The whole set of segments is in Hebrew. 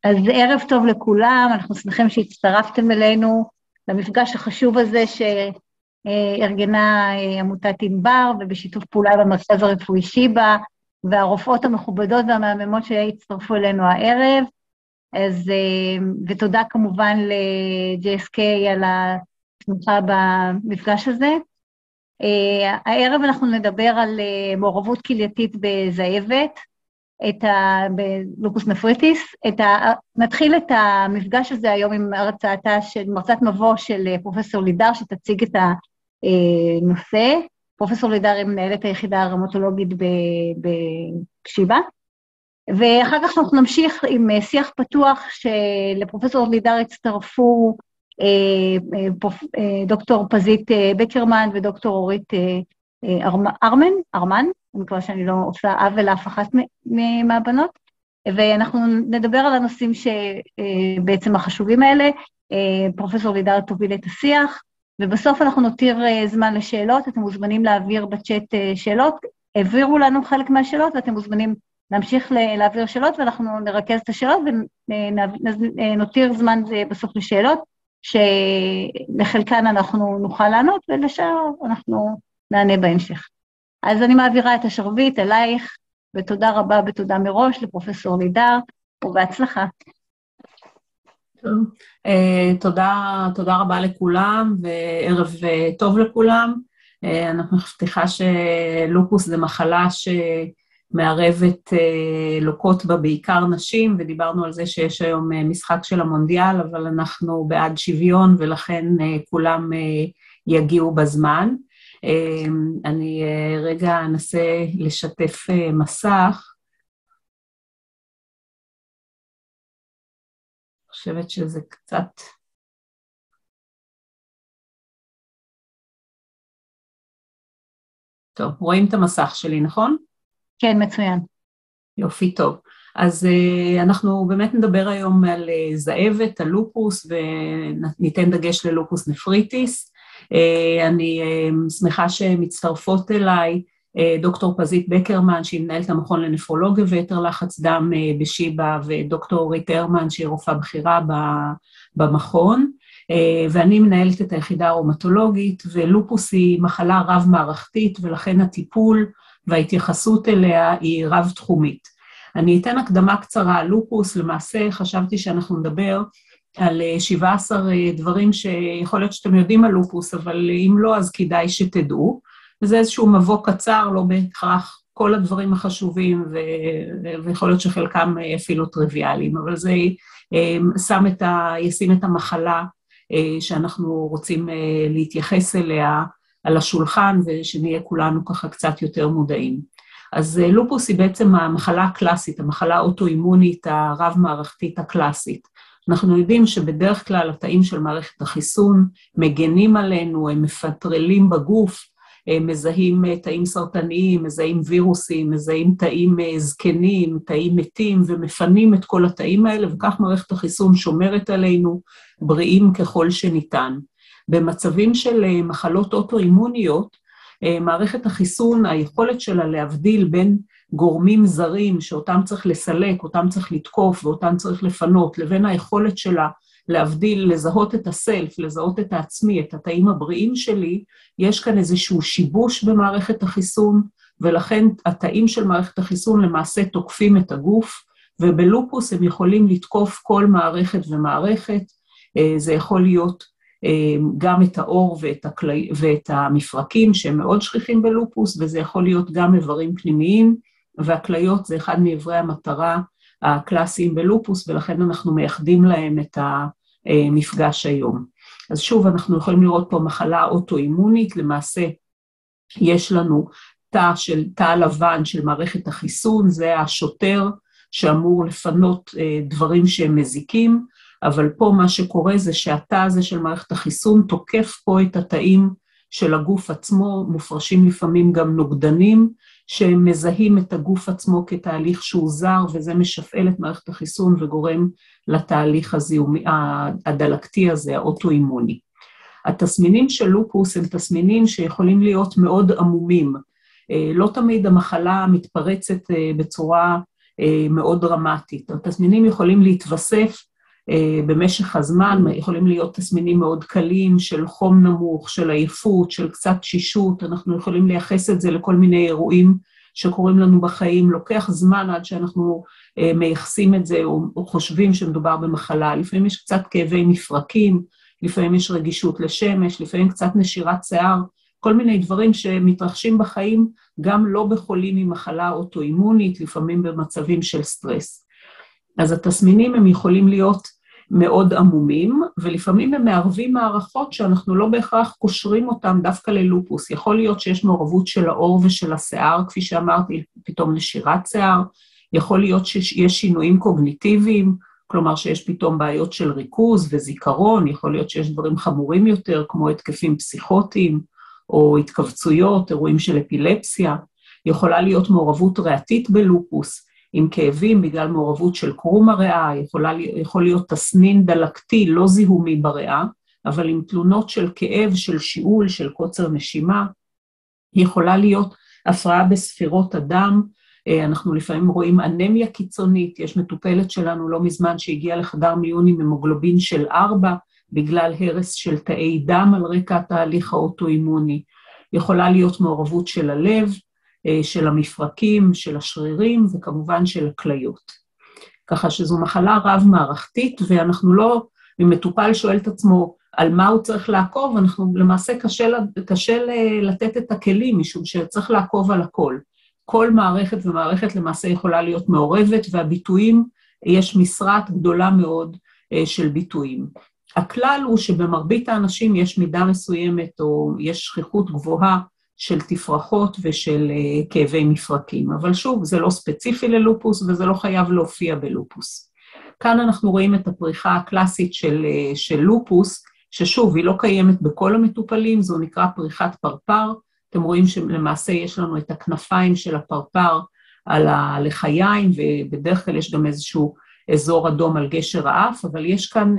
אז ערב טוב לכולם, אנחנו שמחים שהצטרפתם אלינו למפגש החשוב הזה שארגנה עמותת ענבר, ובשיתוף פעולה במרכז הרפואי שיבא, והרופאות המכובדות והמהממות שהצטרפו אלינו הערב. אז, ותודה כמובן ל-JSK על התמיכה במפגש הזה. הערב אנחנו נדבר על מעורבות כלייתית בזאבת, בלופוס נפריטיס. נתחיל את המפגש הזה היום עם הרצאתה של מרצת מבוא של פרופסור לידר, שתציג את הנושא. פרופסור לידר היא מנהלת היחידה הראומטולוגית בשיבא. ואחר כך אנחנו נמשיך עם שיח פתוח שלפרופסור לידר הצטרפו דוקטור פזית בקרמן ודוקטור אורית ארמן, אני מקווה שאני לא עושה עוול לאף אחת מהבנות, ואנחנו נדבר על הנושאים שבעצם החשובים האלה. פרופסור לידר תוביל את השיח, ובסוף אנחנו נותיר זמן לשאלות. אתם מוזמנים להעביר בצ'אט שאלות, העבירו לנו חלק מהשאלות, ואתם מוזמנים להמשיך להעביר שאלות, ואנחנו נרכז את השאלות ונותיר זמן בסוף לשאלות, שלחלקן אנחנו נוכל לענות, ולשאר אנחנו נענה בהמשך. אז אני מעבירה את השרביט אלייך, ותודה רבה ותודה מראש לפרופסור לידר, ובהצלחה. טוב, תודה רבה לכולם, וערב טוב לכולם. אנחנו מבטיחה שלופוס זה מחלה שמערבת לוקות בה בעיקר נשים, ודיברנו על זה שיש היום משחק של המונדיאל, אבל אנחנו בעד שוויון, ולכן כולם יגיעו בזמן. אני רגע אנסה לשתף מסך. אני חושבת שזה קצת... טוב, רואים את המסך שלי, נכון? כן, מצוין. יופי, טוב. אז אנחנו באמת נדבר היום על זאבת, על לופוס, וניתן דגש ללופוס נפריטיס. אני שמחה שמצטרפות אליי דוקטור פזית בקרמן, שהיא מנהלת המכון לנפרולוגיה ויתר לחץ דם בשיבא, ודוקטור אורית ארמן, שהיא רופאה בכירה במכון, ואני מנהלת את היחידה הראומטולוגית, ולופוס היא מחלה רב-מערכתית, ולכן הטיפול וההתייחסות אליה היא רב-תחומית. אני אתן הקדמה קצרה על לופוס. למעשה חשבתי שאנחנו נדבר על 17 דברים שיכול להיות שאתם יודעים על לופוס, אבל אם לא, אז כדאי שתדעו. וזה איזשהו מבוא קצר, לא בהכרח כל הדברים החשובים, ויכול להיות שחלקם אפילו טריוויאליים, אבל זה ישים את המחלה שאנחנו רוצים להתייחס אליה על השולחן, ושנהיה כולנו ככה קצת יותר מודעים. אז לופוס היא בעצם המחלה הקלאסית, המחלה האוטואימונית הרב-מערכתית הקלאסית. אנחנו יודעים שבדרך כלל התאים של מערכת החיסון מגנים עלינו, הם מפטרלים בגוף, מזהים תאים סרטניים, מזהים וירוסים, מזהים תאים זקנים, תאים מתים, ומפנים את כל התאים האלה, וכך מערכת החיסון שומרת עלינו בריאים ככל שניתן. במצבים של מחלות אוטואימוניות, מערכת החיסון, היכולת שלה להבדיל בין גורמים זרים שאותם צריך לסלק, אותם צריך לתקוף ואותם צריך לפנות, לבין היכולת שלה להבדיל, לזהות את הסלף, לזהות את העצמי, את התאים הבריאים שלי, יש כאן איזשהו שיבוש במערכת החיסון, ולכן התאים של מערכת החיסון למעשה תוקפים את הגוף, ובלופוס הם יכולים לתקוף כל מערכת ומערכת. זה יכול להיות גם את העור ואת המפרקים שהם מאוד שכיחים בלופוס, וזה יכול להיות גם איברים פנימיים, והכליות זה אחד מאיברי המטרה הקלאסיים בלופוס, ולכן אנחנו מייחדים להם את המפגש היום. אז שוב, אנחנו יכולים לראות פה מחלה אוטואימונית, למעשה יש לנו תא לבן של מערכת החיסון, זה השוטר שאמור לפנות דברים שהם מזיקים, אבל פה מה שקורה זה שהתא הזה של מערכת החיסון תוקף פה את התאים של הגוף עצמו, מופרשים לפעמים גם נוגדנים, שמזהים את הגוף עצמו כתהליך שהוא זר, וזה משפעל את מערכת החיסון וגורם לתהליך הזיהומי, הדלקתי הזה, האוטואימוני. התסמינים של לופוס הם תסמינים שיכולים להיות מאוד עמומים. לא תמיד המחלה מתפרצת בצורה מאוד דרמטית. התסמינים יכולים להתווסף במשך הזמן, יכולים להיות תסמינים מאוד קלים של חום נמוך, של עייפות, של קצת תשישות, אנחנו יכולים לייחס את זה לכל מיני אירועים שקורים לנו בחיים, לוקח זמן עד שאנחנו מייחסים את זה או חושבים שמדובר במחלה, לפעמים יש קצת כאבי מפרקים, לפעמים יש רגישות לשמש, לפעמים קצת נשירת שיער, כל מיני דברים שמתרחשים בחיים, גם לא בחולים עם מחלה אוטואימונית, לפעמים במצבים של סטרס. אז התסמינים הם יכולים להיות מאוד עמומים, ולפעמים הם מערבים מערכות שאנחנו לא בהכרח קושרים אותם דווקא ללופוס. יכול להיות שיש מעורבות של העור ושל השיער, כפי שאמרתי, פתאום נשירת שיער, יכול להיות שיש שינויים קוגניטיביים, כלומר שיש פתאום בעיות של ריכוז וזיכרון, יכול להיות שיש דברים חמורים יותר, כמו התקפים פסיכוטיים, או התכווצויות, אירועים של אפילפסיה, יכולה להיות מעורבות ריאתית בלופוס, עם כאבים בגלל מעורבות של קרום הריאה, יכול להיות תסמין דלקתי, לא זיהומי בריאה, אבל עם תלונות של כאב, של שיעול, של קוצר נשימה, יכולה להיות הפרעה בספירות הדם, אנחנו לפעמים רואים אנמיה קיצונית, יש מטופלת שלנו לא מזמן שהגיעה לחדר מיון עם המוגלובין של 4, בגלל הרס של תאי דם על רקע התהליך האוטואימוני, יכולה להיות מעורבות של הלב, של המפרקים, של השרירים וכמובן של הכליות. ככה שזו מחלה רב-מערכתית, ואנחנו לא, אם מטופל שואל את עצמו על מה הוא צריך לעקוב, אנחנו למעשה קשה לתת את הכלים, משום שצריך לעקוב על הכל. כל מערכת ומערכת למעשה יכולה להיות מעורבת, והביטויים, יש משרת גדולה מאוד של ביטויים. הכלל הוא שבמרבית האנשים יש מידה מסוימת, או יש שכיחות גבוהה, של תפרחות ושל כאבי מפרקים, אבל שוב, זה לא ספציפי ללופוס, וזה לא חייב להופיע בלופוס. כאן אנחנו רואים את הפריחה הקלאסית של לופוס, ששוב, היא לא קיימת בכל המטופלים, זו נקרא פריחת פרפר, אתם רואים שלמעשה יש לנו את הכנפיים של הפרפר על הלחיים, ובדרך כלל יש גם איזשהו אזור אדום על גשר האף, אבל יש כאן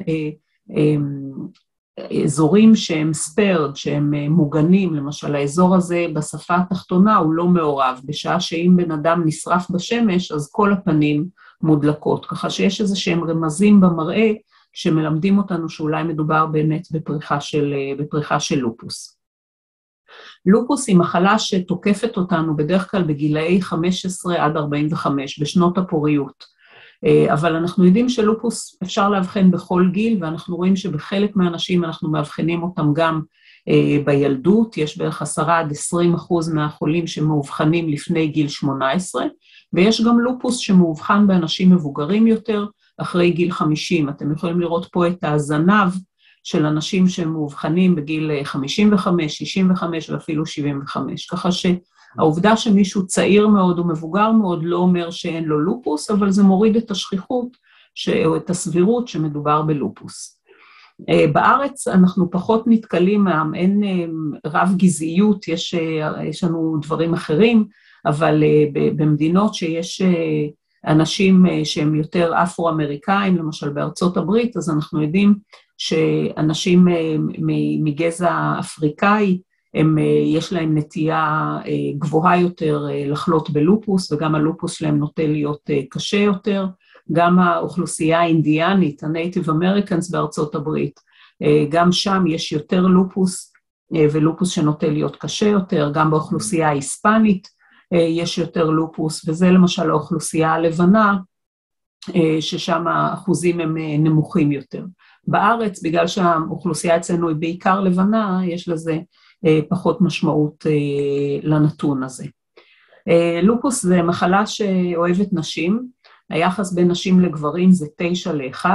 אזורים שהם ספרד, שהם מוגנים, למשל האזור הזה בשפה התחתונה הוא לא מעורב, בשעה שאם בן אדם נשרף בשמש, אז כל הפנים מודלקות, ככה שיש איזה שהם רמזים במראה, שמלמדים אותנו שאולי מדובר באמת בפריחה של לופוס. לופוס היא מחלה שתוקפת אותנו בדרך כלל בגילאי 15 עד 45, בשנות הפוריות. אבל אנחנו יודעים שלופוס אפשר להבחן בכל גיל, ואנחנו רואים שבחלק מהאנשים אנחנו מאבחנים אותם גם בילדות, יש בערך 10 עד 20% מהחולים שמאובחנים לפני גיל 18, ויש גם לופוס שמאובחן באנשים מבוגרים יותר, אחרי גיל 50. אתם יכולים לראות פה את הזנב של אנשים שמאובחנים בגיל 55, 65 ואפילו 75, ככה העובדה שמישהו צעיר מאוד ומבוגר מאוד לא אומר שאין לו לופוס, אבל זה מוריד את השכיחות או את הסבירות שמדובר בלופוס. בארץ אנחנו פחות נתקלים, אין רב גזעיות, יש לנו דברים אחרים, אבל במדינות שיש אנשים שהם יותר אפרו-אמריקאים, למשל בארצות הברית, אז אנחנו יודעים שאנשים מגזע אפריקאי, יש להם נטייה גבוהה יותר לחלות בלופוס, וגם הלופוס שלהם נוטה להיות קשה יותר, גם האוכלוסייה האינדיאנית, הנייטיב אמריקנס בארצות הברית, גם שם יש יותר לופוס, ולופוס שנוטה להיות קשה יותר, גם באוכלוסייה ההיספנית יש יותר לופוס, וזה למשל האוכלוסייה הלבנה, ששם האחוזים הם נמוכים יותר. בארץ, בגלל שהאוכלוסייה אצלנו היא בעיקר לבנה, יש לזה פחות משמעות לנתון הזה. לופוס זה מחלה שאוהבת נשים, היחס בין נשים לגברים זה 9-1,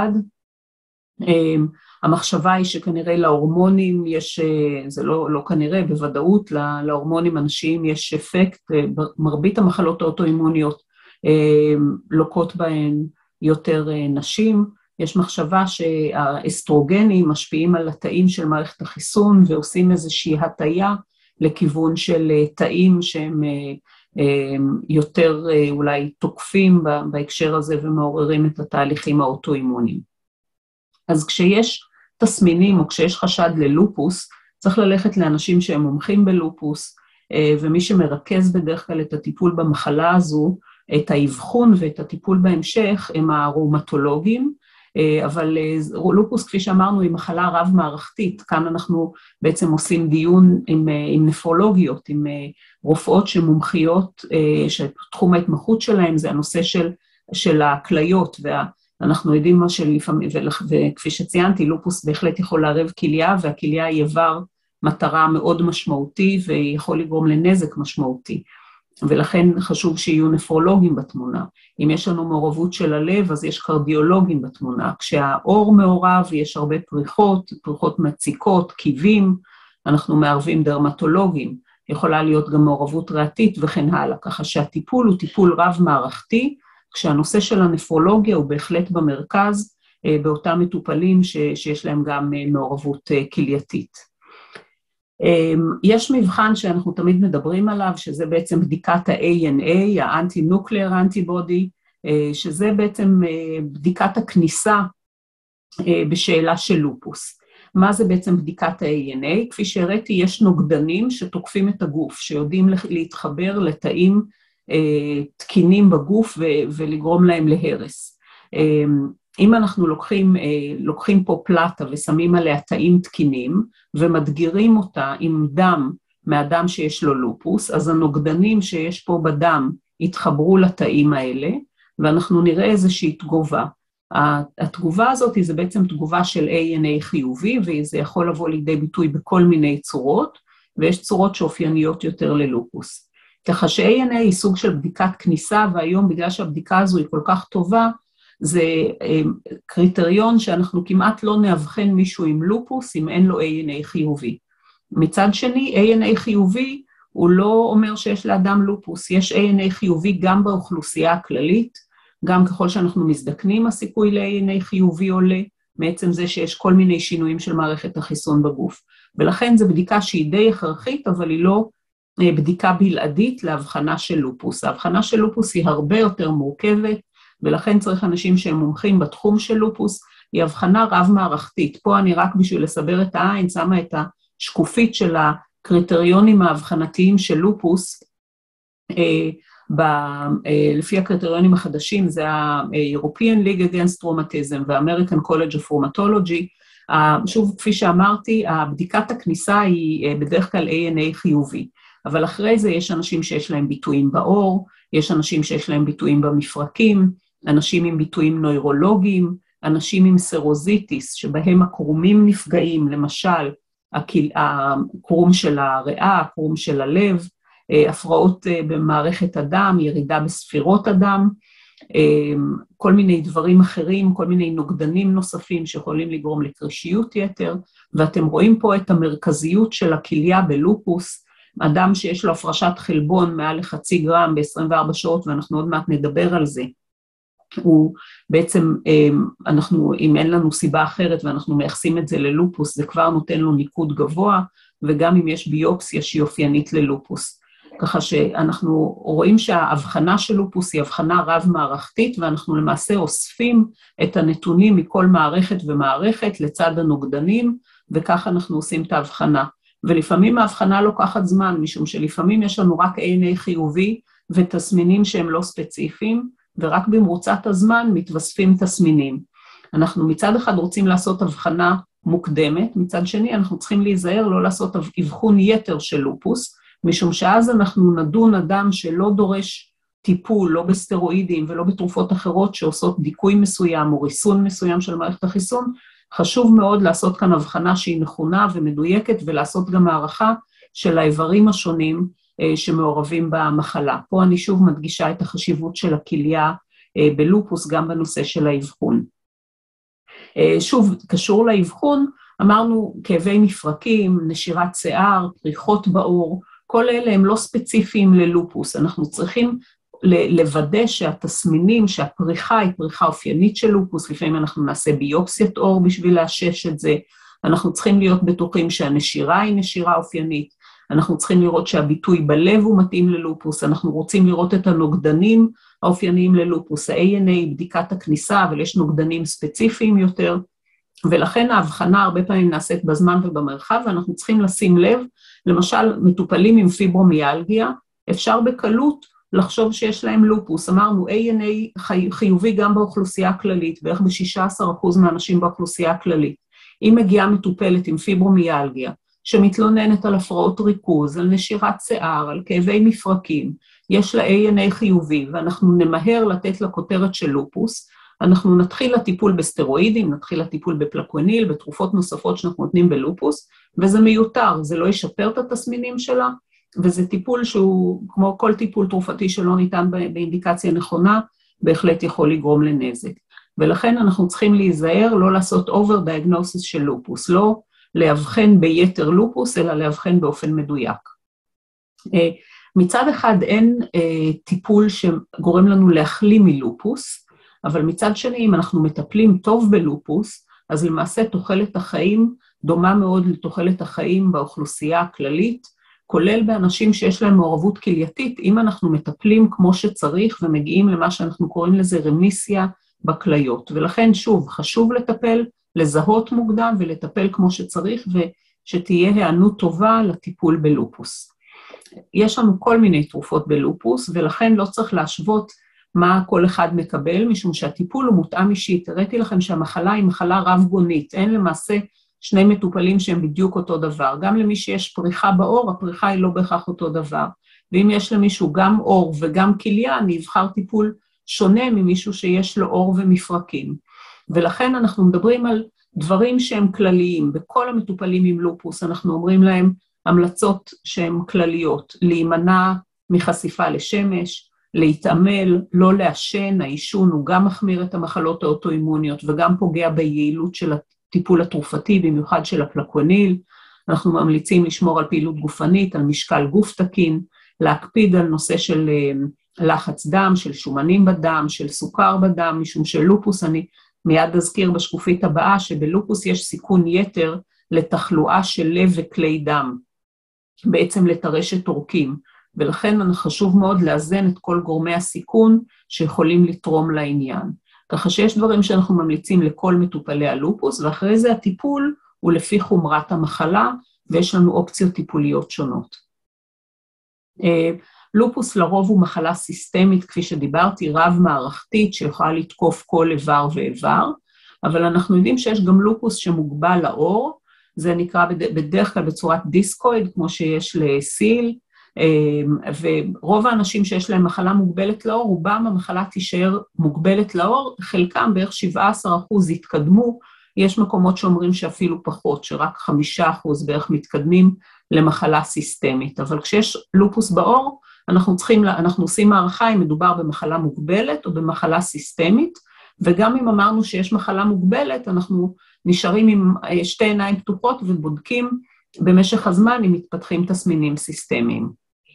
המחשבה היא שכנראה להורמונים יש, זה לא כנראה, בוודאות להורמונים הנשיים יש אפקט, מרבית המחלות האוטואימוניות לוקות בהן יותר נשים, יש מחשבה שהאסטרוגנים משפיעים על התאים של מערכת החיסון, ועושים איזושהי הטיה לכיוון של תאים שהם יותר אולי תוקפים בהקשר הזה, ומעוררים את התהליכים האוטואימוניים. אז כשיש תסמינים, או כשיש חשד ללופוס, צריך ללכת לאנשים שהם מומחים בלופוס, ומי שמרכז בדרך כלל את הטיפול במחלה הזו, את האבחון ואת הטיפול בהמשך הם הראומטולוגים, אבל לופוס, כפי שאמרנו, היא מחלה רב-מערכתית. כאן אנחנו בעצם עושים דיון עם נפרולוגיות, עם רופאות שמומחיות, שתחום ההתמחות שלהם זה הנושא של הכליות, ואנחנו יודעים מה שלפעמים, וכפי שציינתי, לופוס בהחלט יכול לערב כליה, והכליה היא איבר מטרה מאוד משמעותי, ויכול לגרום לנזק משמעותי. ולכן חשוב שיהיו נפרולוגים בתמונה. אם יש לנו מעורבות של הלב, אז יש קרדיולוגים בתמונה. כשהאור מעורב, יש הרבה פריחות מציקות, קיבים, אנחנו מערבים דרמטולוגים. יכולה להיות גם מעורבות ריאתית וכן הלאה. ככה שהטיפול הוא טיפול רב-מערכתי, כשהנושא של הנפרולוגיה הוא בהחלט במרכז, באותם מטופלים שיש להם גם מעורבות כלייתית. יש מבחן שאנחנו תמיד מדברים עליו, שזה בעצם בדיקת ה-ANA, ה-Anti-Nuclear Antibody, שזה בעצם בדיקת הכניסה בשאלה של לופוס. מה זה בעצם בדיקת ה-ANA? כפי שהראיתי, יש נוגדנים שתוקפים את הגוף, שיודעים להתחבר לתאים תקינים בגוף ולגרום להם להרס. אם אנחנו לוקחים פה פלטה ושמים עליה תאים תקינים, ומדגירים אותה עם דם מאדם שיש לו לופוס, אז הנוגדנים שיש פה בדם יתחברו לתאים האלה, ואנחנו נראה איזושהי תגובה. התגובה הזאת זה בעצם תגובה של ANA חיובי, וזה יכול לבוא לידי ביטוי בכל מיני צורות, ויש צורות שאופייניות יותר ללופוס. ככה ש-ANA היא סוג של בדיקת כניסה, והיום בגלל שהבדיקה הזו היא כל כך טובה, זה קריטריון שאנחנו כמעט לא נאבחן מישהו עם לופוס, אם אין לו ANA חיובי. מצד שני, ANA חיובי הוא לא אומר שיש לאדם לופוס, יש ANA חיובי גם באוכלוסייה הכללית, גם ככל שאנחנו מזדקנים, הסיכוי ל-ANA חיובי עולה, מעצם זה שיש כל מיני שינויים של מערכת החיסון בגוף. ולכן זו בדיקה שהיא די הכרחית, אבל היא לא בדיקה בלעדית להבחנה של לופוס. ההבחנה של לופוס היא הרבה יותר מורכבת, ולכן צריך אנשים שהם מומחים בתחום של לופוס, היא הבחנה רב-מערכתית. פה אני רק בשביל לסבר את העין, שמה את השקופית של הקריטריונים ההבחנתיים של לופוס, לפי הקריטריונים החדשים, זה ה-European League Against Rheumatism וה-American College of Rheumatology. שוב, כפי שאמרתי, בדיקת הכניסה היא בדרך כלל ANA חיובי, אבל אחרי זה יש אנשים שיש להם ביטויים בעור, יש אנשים שיש להם ביטויים במפרקים, אנשים עם ביטויים נוירולוגיים, אנשים עם סרוזיטיס, שבהם הקרומים נפגעים, למשל, הקרום של הריאה, הקרום של הלב, הפרעות במערכת הדם, ירידה בספירות הדם, כל מיני דברים אחרים, כל מיני נוגדנים נוספים שיכולים לגרום לקרישיות יתר, ואתם רואים פה את המרכזיות של הכליה בלופוס, אדם שיש לו הפרשת חלבון מעל לחצי גרם ב-24 שעות, ואנחנו עוד מעט נדבר על זה, הוא בעצם, אם אין לנו סיבה אחרת ואנחנו מייחסים את זה ללופוס, זה כבר נותן לו ניקוד גבוה, וגם אם יש ביופסיה שהיא אופיינית ללופוס. ככה שאנחנו רואים שההבחנה של לופוס היא הבחנה רב-מערכתית, ואנחנו למעשה אוספים את הנתונים מכל מערכת ומערכת לצד הנוגדנים, וככה אנחנו עושים את ההבחנה. ולפעמים ההבחנה לוקחת זמן, משום שלפעמים יש לנו רק ANA חיובי, ותסמינים שהם לא ספציפיים, ורק במרוצת הזמן מתווספים תסמינים. אנחנו מצד אחד רוצים לעשות הבחנה מוקדמת, מצד שני אנחנו צריכים להיזהר לא לעשות אבחון יתר של לופוס, משום שאז אנחנו נדון אדם שלא דורש טיפול, לא בסטרואידים ולא בתרופות אחרות שעושות דיכוי מסוים או ריסון מסוים של מערכת החיסון, חשוב מאוד לעשות כאן הבחנה שהיא נכונה ומדויקת, ולעשות גם הערכה של האיברים השונים שמעורבים במחלה. פה אני שוב מדגישה את החשיבות של הכליה בלופוס, גם בנושא של האבחון. שוב, קשור לאבחון, אמרנו כאבי מפרקים, נשירת שיער, פריחות בעור, כל אלה הם לא ספציפיים ללופוס, אנחנו צריכים לוודא שהתסמינים, שהפריחה היא פריחה אופיינית של לופוס, לפעמים אנחנו נעשה ביופסיית עור בשביל לאשש את זה, אנחנו צריכים להיות בטוחים שהנשירה היא נשירה אופיינית, אנחנו צריכים לראות שהביטוי בלב הוא מתאים ללופוס, אנחנו רוצים לראות את הנוגדנים האופייניים ללופוס, ה-ANA, בדיקת הכניסה, אבל יש נוגדנים ספציפיים יותר, ולכן ההבחנה הרבה פעמים נעשית בזמן ובמרחב, ואנחנו צריכים לשים לב, למשל מטופלים עם פיברומיאלגיה, אפשר בקלות לחשוב שיש להם לופוס. אמרנו, ANA חיובי גם באוכלוסייה הכללית, בערך ב16% מהאנשים באוכלוסייה הכללית. אם מגיעה מטופלת עם פיברומיאלגיה, שמתלוננת על הפרעות ריכוז, על נשירת שיער, על כאבי מפרקים, יש לה ANA חיובי, ואנחנו נמהר לתת לה כותרת של לופוס, אנחנו נתחיל לטיפול בסטרואידים, נתחיל לטיפול בפלקוניל, בתרופות נוספות שאנחנו נותנים בלופוס, וזה מיותר, זה לא ישפר את התסמינים שלה, וזה טיפול שהוא, כמו כל טיפול תרופתי שלא ניתן באינדיקציה נכונה, בהחלט יכול לגרום לנזק. ולכן אנחנו צריכים להיזהר, לא לעשות over-diagnosis של לופוס, לא להבחן ביתר לופוס, אלא להבחן באופן מדויק. מצד אחד אין טיפול שגורם לנו להחלים מלופוס, אבל מצד שני, אם אנחנו מטפלים טוב בלופוס, אז למעשה תוחלת החיים דומה מאוד לתוחלת החיים באוכלוסייה הכללית, כולל באנשים שיש להם מעורבות כלייתית, אם אנחנו מטפלים כמו שצריך ומגיעים למה שאנחנו קוראים לזה רמיסיה בכליות. ולכן שוב, חשוב לטפל, לזהות מוקדם ולטפל כמו שצריך, ושתהיה הענות טובה לטיפול בלופוס. יש לנו כל מיני תרופות בלופוס, ולכן לא צריך להשוות מה כל אחד מקבל, משום שהטיפול הוא מותאם אישית. הראיתי לכם שהמחלה היא מחלה רב-גונית, אין למעשה שני מטופלים שהם בדיוק אותו דבר. גם למי שיש פריחה בעור, הפריחה היא לא בהכרח אותו דבר. ואם יש למישהו גם עור וגם כליה, אני אבחר טיפול שונה ממישהו שיש לו עור ומפרקים. ולכן אנחנו מדברים על דברים שהם כלליים. בכל המטופלים עם לופוס אנחנו אומרים להם המלצות שהן כלליות, להימנע מחשיפה לשמש, להתעמל, לא לעשן, העישון הוא גם מחמיר את המחלות האוטואימוניות וגם פוגע ביעילות של הטיפול התרופתי, במיוחד של הפלקוניל. אנחנו ממליצים לשמור על פעילות גופנית, על משקל גוף תקין, להקפיד על נושא של לחץ דם, של שומנים בדם, של סוכר בדם, משום שלופוס, אני מיד אזכיר בשקופית הבאה, שבלופוס יש סיכון יתר לתחלואה של לב וכלי דם, בעצם לטרשת עורקים, ולכן חשוב מאוד לאזן את כל גורמי הסיכון שיכולים לתרום לעניין. ככה שיש דברים שאנחנו ממליצים לכל מטופלי הלופוס, ואחרי זה הטיפול הוא לפי חומרת המחלה, ויש לנו אופציות טיפוליות שונות. לופוס לרוב הוא מחלה סיסטמית, כפי שדיברתי, רב-מערכתית, שיכולה לתקוף כל איבר ואיבר, אבל אנחנו יודעים שיש גם לופוס שמוגבל לעור, זה נקרא בדרך כלל בצורת דיסקויד, כמו שיש לסיל, ורוב האנשים שיש להם מחלה מוגבלת לעור, רובם המחלה תישאר מוגבלת לעור, חלקם בערך 17% יתקדמו, יש מקומות שאומרים שאפילו פחות, שרק 5% בערך מתקדמים למחלה סיסטמית, אבל כשיש לופוס בעור, אנחנו עושים הערכה אם מדובר במחלה מוגבלת או במחלה סיסטמית, וגם אם אמרנו שיש מחלה מוגבלת, אנחנו נשארים עם שתי עיניים פתוחות ובודקים במשך הזמן אם מתפתחים תסמינים סיסטמיים.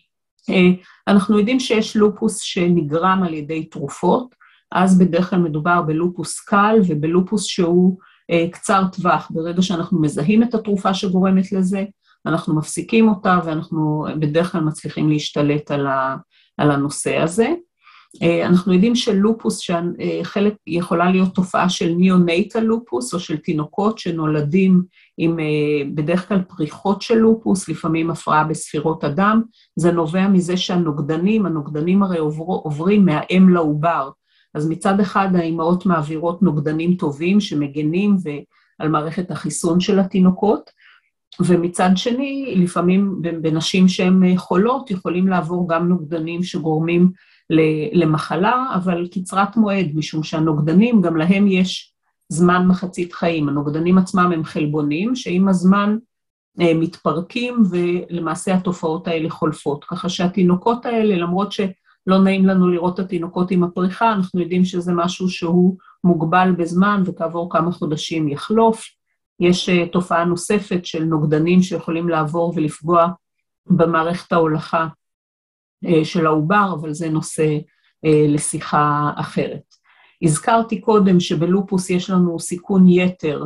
אנחנו יודעים שיש לופוס שנגרם על ידי תרופות, אז בדרך כלל מדובר בלופוס קל ובלופוס שהוא קצר טווח. ברגע שאנחנו מזהים את התרופה שגורמת לזה, אנחנו מפסיקים אותה ואנחנו בדרך כלל מצליחים להשתלט על הנושא הזה. אנחנו יודעים שלופוס, שחלק יכולה להיות תופעה של ניאונטל לופוס, או של תינוקות שנולדים עם בדרך כלל פריחות של לופוס, לפעמים הפרעה בספירות הדם, זה נובע מזה הנוגדנים הרי עוברים מהאם לעובר, אז מצד אחד האימהות מעבירות נוגדנים טובים שמגנים על מערכת החיסון של התינוקות, ומצד שני לפעמים בנשים שהן חולות יכולים לעבור גם נוגדנים שגורמים למחלה, אבל קצרת מועד, משום שהנוגדנים, גם להם יש זמן מחצית חיים. הנוגדנים עצמם הם חלבונים, שעם הזמן מתפרקים, ולמעשה התופעות האלה חולפות. ככה שהתינוקות האלה, למרות שלא נעים לנו לראות את התינוקות עם הפריחה, אנחנו יודעים שזה משהו שהוא מוגבל בזמן, וכעבור כמה חודשים יחלוף. יש תופעה נוספת של נוגדנים שיכולים לעבור ולפגוע במערכת ההולכה של העובר, אבל זה נושא לשיחה אחרת. הזכרתי קודם שבלופוס יש לנו סיכון יתר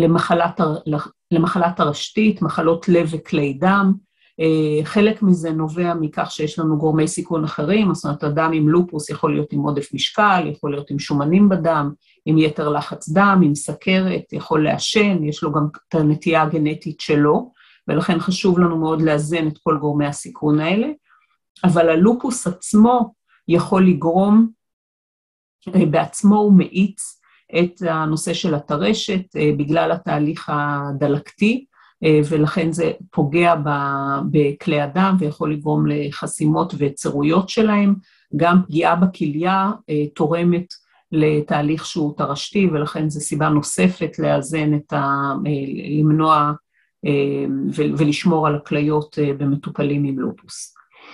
למחלת הרשתית, מחלות לב וכלי דם, חלק מזה נובע מכך שיש לנו גורמי סיכון אחרים, זאת אומרת, אדם עם לופוס יכול להיות עם עודף משקל, יכול להיות עם שומנים בדם, עם יתר לחץ דם, עם סכרת, יכול לעשן, יש לו גם את הנטייה הגנטית שלו, ולכן חשוב לנו מאוד לאזן את כל גורמי הסיכון האלה, אבל הלופוס עצמו יכול לגרום, בעצמו הוא מאיץ את הנושא של הטרשת בגלל התהליך הדלקתי, ולכן זה פוגע בכלי הדם ויכול לגרום לחסימות וצירויות שלהם. גם פגיעה בכליה תורמת לתהליך שהוא טרשתי, ולכן זו סיבה נוספת לאזן למנוע ולשמור על הכליות במטופלים עם לופוס.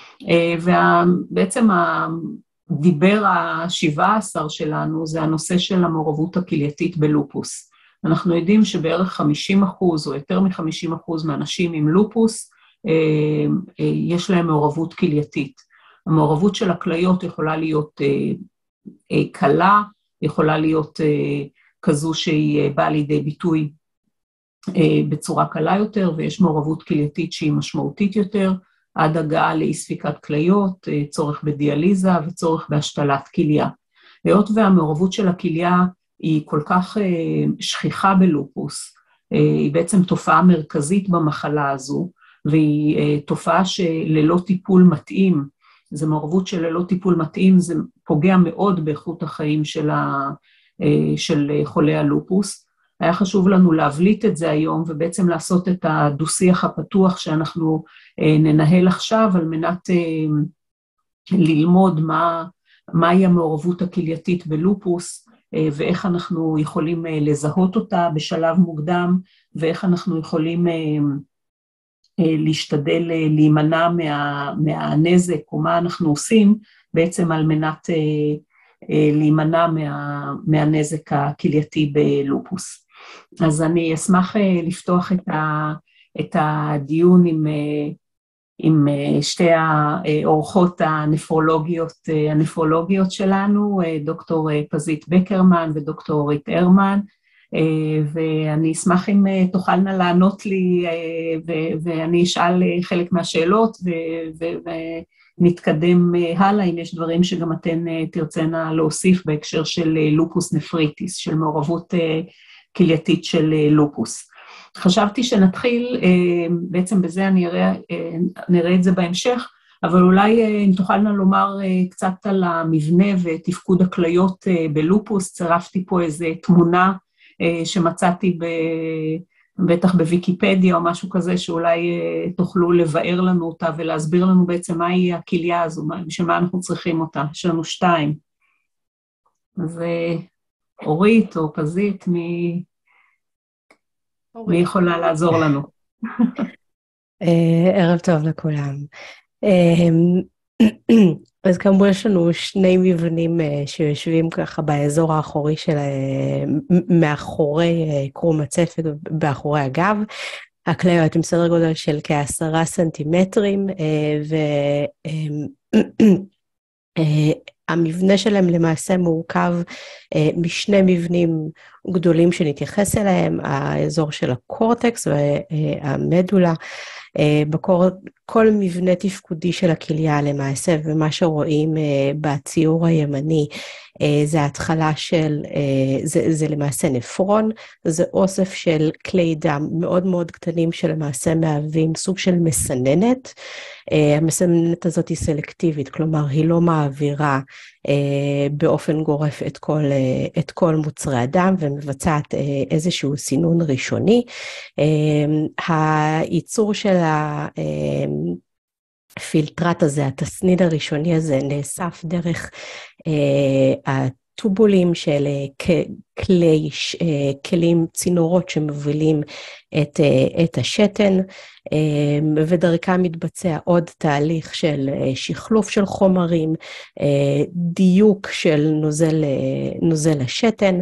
ובעצם הדיבר ה-17 שלנו זה הנושא של המעורבות הכלייתית בלופוס. אנחנו יודעים שבערך 50% או יותר מ-50% מהאנשים עם לופוס יש להם מעורבות כלייתית. המעורבות של הכליות יכולה להיות קלה, יכולה להיות כזו שהיא באה לידי ביטוי בצורה קלה יותר, ויש מעורבות כלייתית שהיא משמעותית יותר, עד הגעה לאי ספיקת כליות, צורך בדיאליזה וצורך בהשתלת כליה. והיות והמעורבות של הכליה היא כל כך שכיחה בלופוס, היא בעצם תופעה מרכזית במחלה הזו, והיא תופעה שללא טיפול מתאים, זו מעורבות שללא טיפול מתאים, זה פוגע מאוד באיכות החיים של חולי הלופוס. היה חשוב לנו להבליט את זה היום, ובעצם לעשות את הדו-שיח הפתוח שאנחנו ננהל עכשיו, על מנת ללמוד מהי המעורבות הכלייתית בלופוס, ואיך אנחנו יכולים לזהות אותה בשלב מוקדם, ואיך אנחנו יכולים להשתדל להימנע מהנזק, או מה אנחנו עושים בעצם על מנת להימנע מהנזק הכלייתי בלופוס. אז אני אשמח לפתוח את הדיון עם שתי האורחות הנפרולוגיות שלנו, דוקטור פזית בקרמן ודוקטור אורית הרמן, ואני אשמח אם תוכלנה לענות לי, ואני אשאל חלק מהשאלות, ונתקדם הלאה אם יש דברים שגם אתן תרצנה להוסיף בהקשר של לופוס נפריטיס, של מעורבות כלייתית של לופוס. חשבתי שנתחיל, בעצם בזה נראה את זה בהמשך, אבל אולי אם תוכלנה לומר קצת על המבנה ותפקוד הכליות בלופוס. צירפתי פה איזו תמונה שמצאתי בטח בוויקיפדיה או משהו כזה, שאולי תוכלו לבאר לנו אותה ולהסביר לנו בעצם מהי הכליה הזו, שמה אנחנו צריכים אותה. יש לנו 2. אז אורית או פזית, מי יכולה לעזור לנו? ערב טוב לכולם. אז כאמור יש לנו 2 מבנים שיושבים ככה באזור האחורי של מאחורי קרום הצפת ובאחורי הגב. הכליות עם סדר גודל של כ10 סנטימטרים, המבנה שלהם למעשה מורכב מ2 מבנים גדולים שנתייחס אליהם, האזור של הקורטקס והמדולה. כל מבנה תפקודי של הכליה למעשה, ומה שרואים בציור הימני, זה ההתחלה של, זה למעשה נפרון, זה אוסף של כלי דם מאוד מאוד קטנים שלמעשה מהווים סוג של מסננת. המסננת הזאת היא סלקטיבית, כלומר היא לא מעבירה באופן גורף את כל מוצרי הדם, ומבצעת איזשהו סינון ראשוני. הייצור של הפילטרט הזה, התסניד הראשוני הזה, נאסף דרך הטובולים של כלים, צינורות שמובילים את השתן, ודרכם מתבצע עוד תהליך של שחלוף של חומרים, דיוק של נוזל השתן,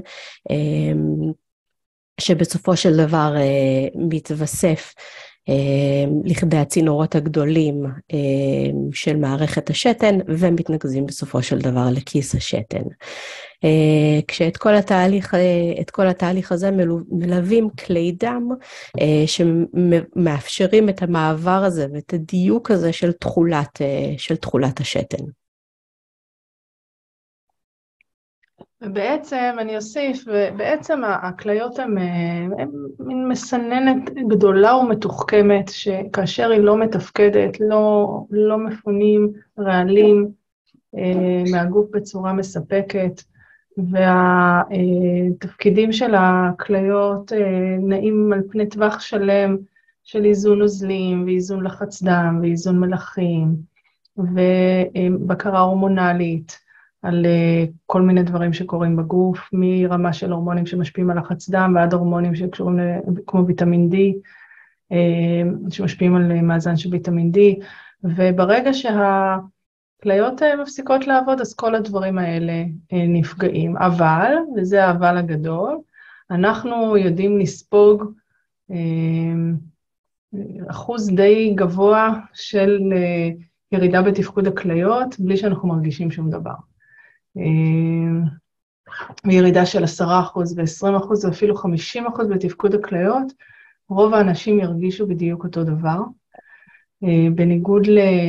שבסופו של דבר מתווסף לכדי הצינורות הגדולים של מערכת השתן, ומתנקזים בסופו של דבר לכיס השתן. כשאת כל התהליך הזה מלווים כלי דם שמאפשרים את המעבר הזה ואת הדיוק הזה של תכולת השתן. ובעצם אני אוסיף, בעצם הכליות הן מין מסננת גדולה ומתוחכמת, שכאשר היא לא מתפקדת, לא מפונים רעלים, מהגוף בצורה מספקת, והתפקידים של הכליות נעים על פני טווח שלם של איזון נוזלים, ואיזון לחץ דם, ואיזון מלחים, ובקרה הורמונלית, על כל מיני דברים שקורים בגוף, מרמה של הורמונים שמשפיעים על לחץ דם, ועד הורמונים שקשורים כמו ויטמין D, שמשפיעים על מאזן של ויטמין D, וברגע הכליות מפסיקות לעבוד, אז כל הדברים האלה נפגעים. אבל, וזה האבל הגדול, אנחנו יודעים לספוג אחוז די גבוה של ירידה בתפקוד הכליות, בלי שאנחנו מרגישים שום דבר. ירידה של 10% ו-20% ואפילו 50% בתפקוד הכליות, רוב האנשים ירגישו בדיוק אותו דבר. בניגוד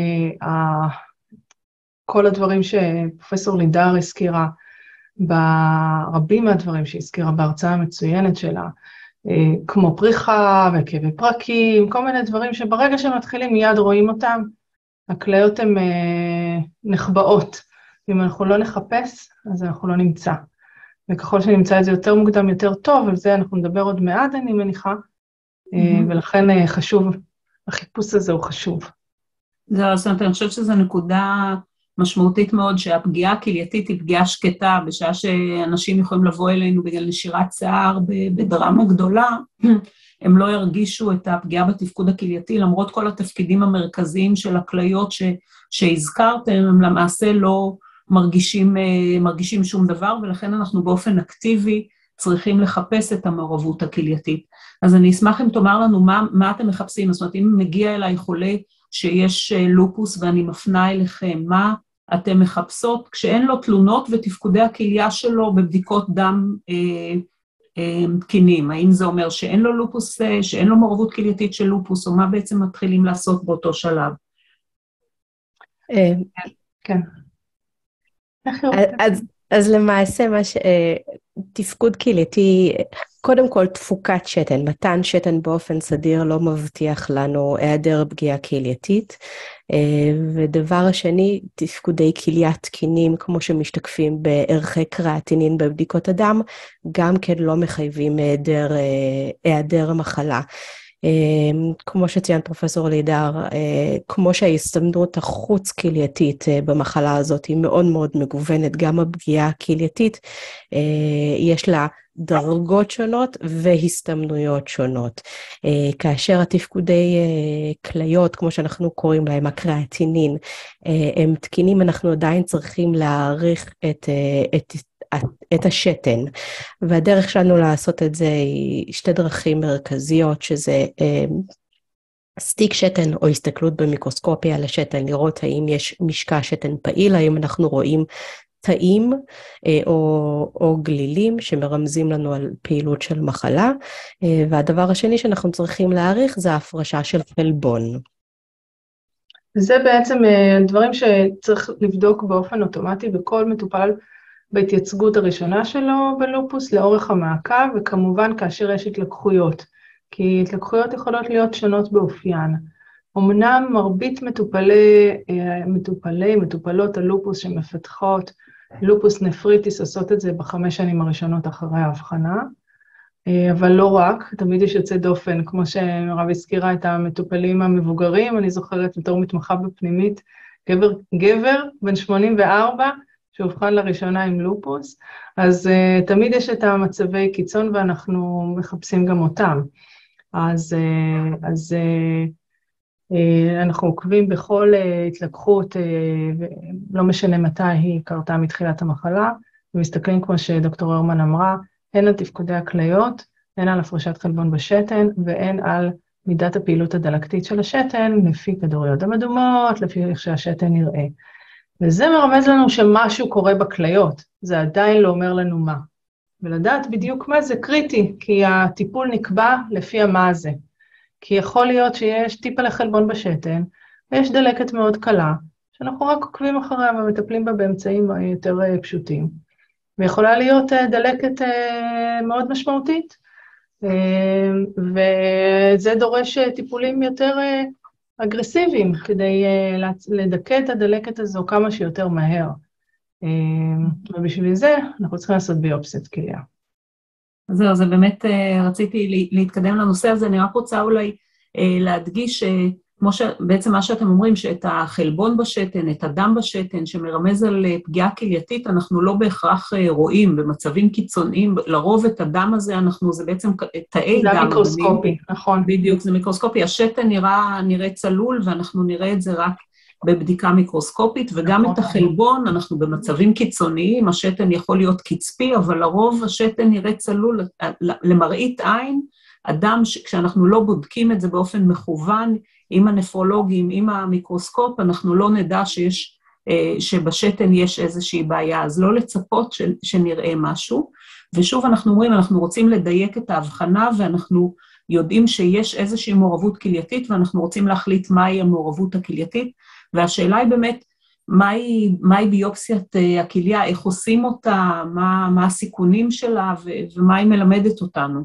כל הדברים שפרופסור לידר הזכירה, ברבים מהדברים שהזכירה בהרצאה המצוינת שלה, כמו פריחה וכאבי פרקים, כל מיני דברים שברגע שהם מתחילים מיד רואים אותם, הכליות הן נחבאות. אם אנחנו לא נחפש, אז אנחנו לא נמצא. וככל שנמצא את זה יותר מוקדם, יותר טוב, על זה אנחנו נדבר עוד מעט, אני מניחה, ולכן חשוב, החיפוש הזה הוא חשוב. זהו, זאת אומרת, אני חושבת שזו נקודה משמעותית מאוד, שהפגיעה הכלייתית היא פגיעה שקטה, בשעה שאנשים יכולים לבוא אלינו בגלל נשירת שיער בדרמה גדולה, הם לא ירגישו את הפגיעה בתפקוד הכלייתי, למרות כל התפקידים המרכזיים של הכליות שהזכרתם, הם למעשה לא מרגישים שום דבר, ולכן אנחנו באופן אקטיבי צריכים לחפש את המעורבות הכלייתית. אז אני אשמח אם תאמר לנו מה אתם מחפשים, זאת אומרת, אם מגיע אליי חולה שיש לופוס ואני מפנה אליכם, מה אתם מחפשות כשאין לו תלונות ותפקודי הכליה שלו בבדיקות דם תקינים? האם זה אומר שאין לו לופוס, שאין לו מעורבות כלייתית של לופוס, או מה בעצם מתחילים לעשות באותו שלב? כן. אז למעשה תפקוד כלייתי, קודם כל תפוקת שתן, מתן שתן באופן סדיר לא מבטיח לנו היעדר פגיעה כלייתית, ודבר השני, תפקודי כליה תקינים כמו שמשתקפים בערכי קריאטינין בבדיקות הדם, גם כן לא מחייבים היעדר מחלה. כמו שציין פרופסור לידר, כמו שההסתמנות החוץ כלייתית במחלה הזאת היא מאוד מאוד מגוונת, גם הפגיעה הכלייתית יש לה דרגות שונות והסתמנויות שונות. כאשר התפקודי כליות, כמו שאנחנו קוראים להם, הקריאטינין, הם תקינים, אנחנו עדיין צריכים להעריך את השתן, והדרך שלנו לעשות את זה היא שתי דרכים מרכזיות, שזה סטיק שתן או הסתכלות במיקרוסקופיה על השתן, לראות האם יש משקע שתן פעיל, האם אנחנו רואים תאים או גלילים שמרמזים לנו על פעילות של מחלה, והדבר השני שאנחנו צריכים להעריך זה ההפרשה של חלבון. זה בעצם דברים שצריך לבדוק באופן אוטומטי בכל מטופל, בהתייצגות הראשונה שלו בלופוס, לאורך המעקב, וכמובן כאשר יש התלקחויות, כי התלקחויות יכולות להיות שונות באופיין. אמנם מרבית מטופלות הלופוס שמפתחות לופוס נפריטיס עושות את זה ב5 שנים הראשונות אחרי ההבחנה, אבל לא רק, תמיד יש יוצא דופן, כמו שמרב הזכירה את המטופלים המבוגרים, אני זוכרת בתור מתמחה בפנימית, גבר בן 84, שהובחן לראשונה עם לופוס, אז תמיד יש את המצבי קיצון ואנחנו מחפשים גם אותם. אז אנחנו עוקבים בכל התלקחות, לא משנה מתי היא קרתה מתחילת המחלה, ומסתכלים כמו שדוקטור הרמן אמרה, הן על תפקודי הכליות, הן על הפרשת חלבון בשתן, והן על מידת הפעילות הדלקתית של השתן, לפי כדוריות דם אדומות, לפי איך שהשתן נראה. וזה מרמז לנו שמשהו קורה בכליות, זה עדיין לא אומר לנו מה. ולדעת בדיוק מה זה קריטי, כי הטיפול נקבע לפי המה זה. כי יכול להיות שיש טיפה לחלבון בשתן, ויש דלקת מאוד קלה, שאנחנו רק עוקבים אחריה ומטפלים בה באמצעים יותר פשוטים. ויכולה להיות דלקת מאוד משמעותית, וזה דורש טיפולים יותר אגרסיביים, כדי לדכא את הדלקת הזו כמה שיותר מהר. ובשביל זה אנחנו צריכים לעשות ביופסיית כליה. זהו, זה באמת, רציתי להתקדם לנושא הזה, אני רק רוצה אולי להדגיש, כמו שבעצם מה שאתם אומרים, שאת החלבון בשתן, את הדם בשתן, שמרמז על פגיעה כלייתית, אנחנו לא בהכרח רואים במצבים קיצוניים, לרוב את הדם הזה, זה בעצם תאי דם. זה מיקרוסקופי, נכון. בדיוק, זה מיקרוסקופי, השתן נראה צלול, ואנחנו נראה את זה רק בבדיקה מיקרוסקופית, וגם את החלבון, אנחנו במצבים קיצוניים, השתן יכול להיות קצפי, אבל לרוב השתן נראה צלול, למראית עין, אדם כשאנחנו לא בודקים את זה באופן מכוון, עם הנפרולוגים, עם המיקרוסקופ, אנחנו לא נדע שבשתן יש איזושהי בעיה, אז לא לצפות שנראה משהו, ושוב אנחנו אומרים, אנחנו רוצים לדייק את ההבחנה, ואנחנו יודעים שיש איזושהי מעורבות כלייתית, ואנחנו רוצים להחליט מהי המעורבות הכלייתית, והשאלה היא באמת, מהי ביופסיית הכליה, איך עושים אותה, מה הסיכונים שלה, ומה היא מלמדת אותנו.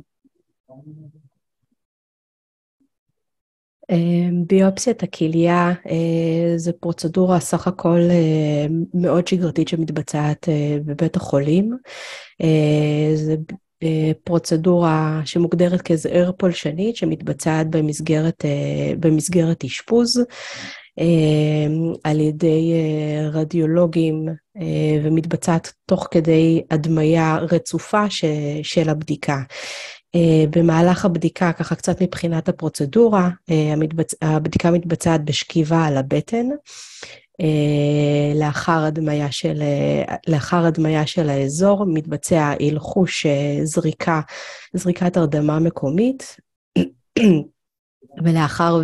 ביופסיית הכליה זה פרוצדורה סך הכל מאוד שגרתית שמתבצעת בבית החולים. זה פרוצדורה שמוגדרת כזעיר פולשנית שמתבצעת במסגרת אשפוז על ידי רדיולוגים ומתבצעת תוך כדי הדמיה רצופה של הבדיקה. במהלך הבדיקה, ככה קצת מבחינת הפרוצדורה, הבדיקה מתבצעת בשכיבה על הבטן, לאחר הדמיה של האזור, מתבצע הלחוש זריקת הרדמה מקומית, ולאחר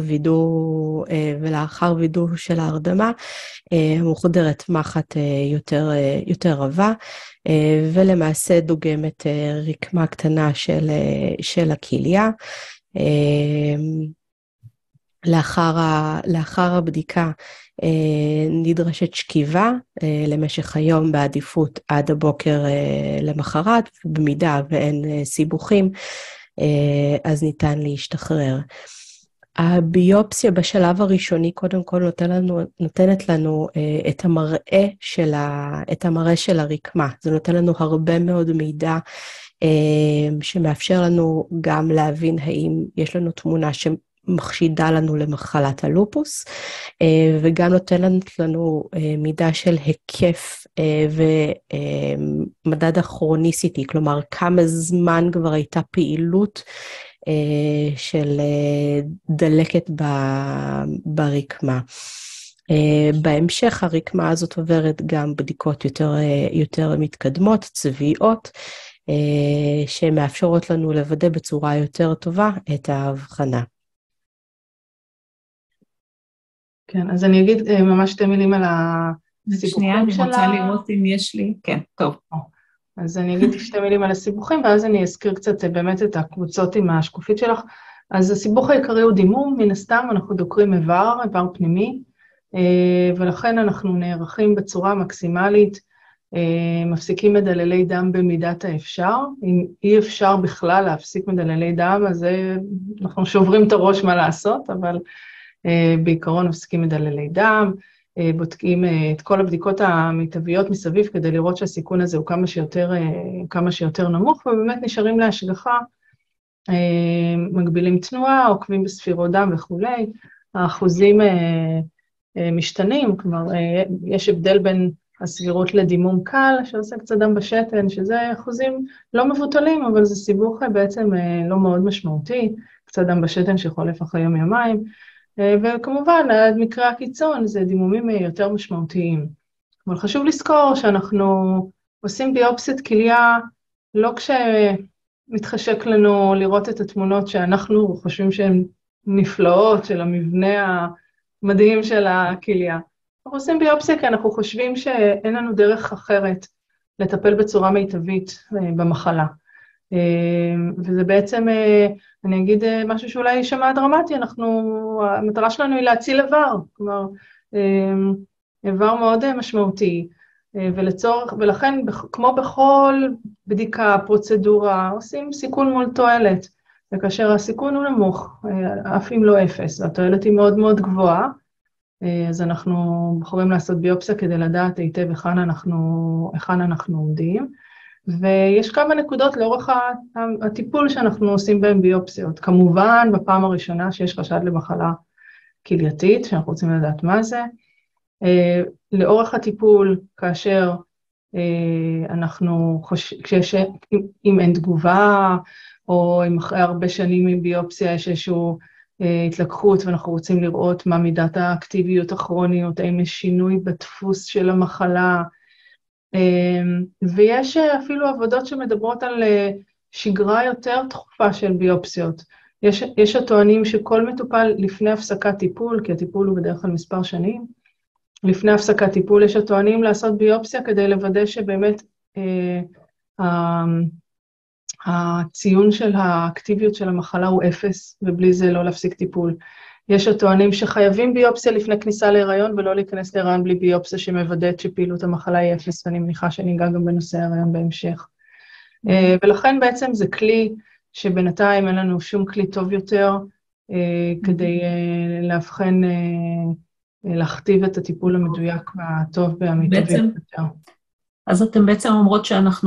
וידוא של ההרדמה, מוחדרת מחט יותר רבה, ולמעשה דוגמת רקמה קטנה של הכליה. לאחר הבדיקה נדרשת שכיבה למשך היום בעדיפות עד הבוקר למחרת, במידה ואין סיבוכים, אז ניתן להשתחרר. הביופסיה בשלב הראשוני קודם כל נותנת לנו את המראה של הרקמה. זה נותן לנו הרבה מאוד מידע שמאפשר לנו גם להבין האם יש לנו תמונה שמחשידה לנו למחלת הלופוס, וגם נותנת לנו מידע של היקף ומדד הכרוניסיטי, כלומר כמה זמן כבר הייתה פעילות של דלקת ברקמה. בהמשך הרקמה הזאת עוברת גם בדיקות יותר מתקדמות, צביעות, שמאפשרות לנו לוודא בצורה יותר טובה את ההבחנה. כן, אז אני אגיד ממש שתי מילים על הסיבוכים שנייה, אני רוצה לראות אם יש לי, כן, טוב. אז אני אגיד שתי מילים על הסיבוכים, ואז אני אזכיר קצת באמת את הקבוצות עם השקופית שלך. אז הסיבוך העיקרי הוא דימום, מן הסתם אנחנו דוקרים איבר פנימי, ולכן אנחנו נערכים בצורה מקסימלית, מפסיקים מדללי דם במידת האפשר. אם אי אפשר בכלל להפסיק מדללי דם, אז אנחנו שוברים את הראש מה לעשות, אבל בעיקרון מפסיקים מדללי דם, בודקים את כל הבדיקות המיטביות מסביב, כדי לראות שהסיכון הזה הוא כמה שיותר נמוך, ובאמת נשארים להשגחה, מגבילים תנועה, עוקבים בספירות דם וכו'. האחוזים משתנים, כלומר, יש הבדל בין הסבירות לדימום קל, שעושה קצת דם בשתן, שזה אחוזים לא מבוטלים, אבל זה סיבוך בעצם לא מאוד משמעותי, קצת דם בשתן שיכול לפח יום-יומיים, וכמובן, מקרה הקיצון זה דימומים יותר משמעותיים. אבל חשוב לזכור שאנחנו עושים ביופסיית כליה, לא כשמתחשק לנו לראות את התמונות שאנחנו חושבים שהן נפלאות, של המבנה המדהים של הכליה. אנחנו עושים ביופסיה כי אנחנו חושבים שאין לנו דרך אחרת לטפל בצורה מיטבית במחלה. וזה בעצם, אני אגיד משהו שאולי יישמע דרמטי, המטרה שלנו היא להציל איבר, כלומר, איבר מאוד משמעותי, ולכן, כמו בכל בדיקה, פרוצדורה, עושים סיכון מול תועלת. וכאשר הסיכון הוא נמוך, אף אם לא אפס, והתועלת היא מאוד מאוד גבוהה, אז אנחנו בוחרים לעשות ביופסיה כדי לדעת היטב היכן אנחנו עומדים, ויש כמה נקודות לאורך הטיפול שאנחנו עושים בהם ביופסיות. כמובן, בפעם הראשונה שיש חשד למחלה כלייתית, שאנחנו רוצים לדעת מה זה, לאורך הטיפול, כאשר אם אין תגובה, או אם אחרי הרבה שנים מביופסיה יש איזשהו התלקחות, ואנחנו רוצים לראות מה מידת האקטיביות הכרוניות, האם יש שינוי בדפוס של המחלה, ויש אפילו עבודות שמדברות על שגרה יותר תכופה של ביופסיות. יש הטוענים שכל מטופל לפני הפסקת טיפול, כי הטיפול הוא בדרך כלל מספר שנים, לפני הפסקת טיפול יש הטוענים לעשות ביופסיה כדי לוודא שבאמת הציון של האקטיביות של המחלה הוא אפס, ובלי זה לא להפסיק טיפול. יש הטוענים שחייבים ביופסיה לפני כניסה להיריון, ולא להיכנס להיריון בלי ביופסיה שמוודאת שפעילות המחלה היא אפס, ואני מניחה שניגע גם בנושא ההיריון בהמשך. ולכן בעצם זה כלי שבינתיים אין לנו שום כלי טוב יותר, כדי להבחן, להכתיב את הטיפול המדויק והטוב והמיטבי יותר. אז אתם בעצם אומרות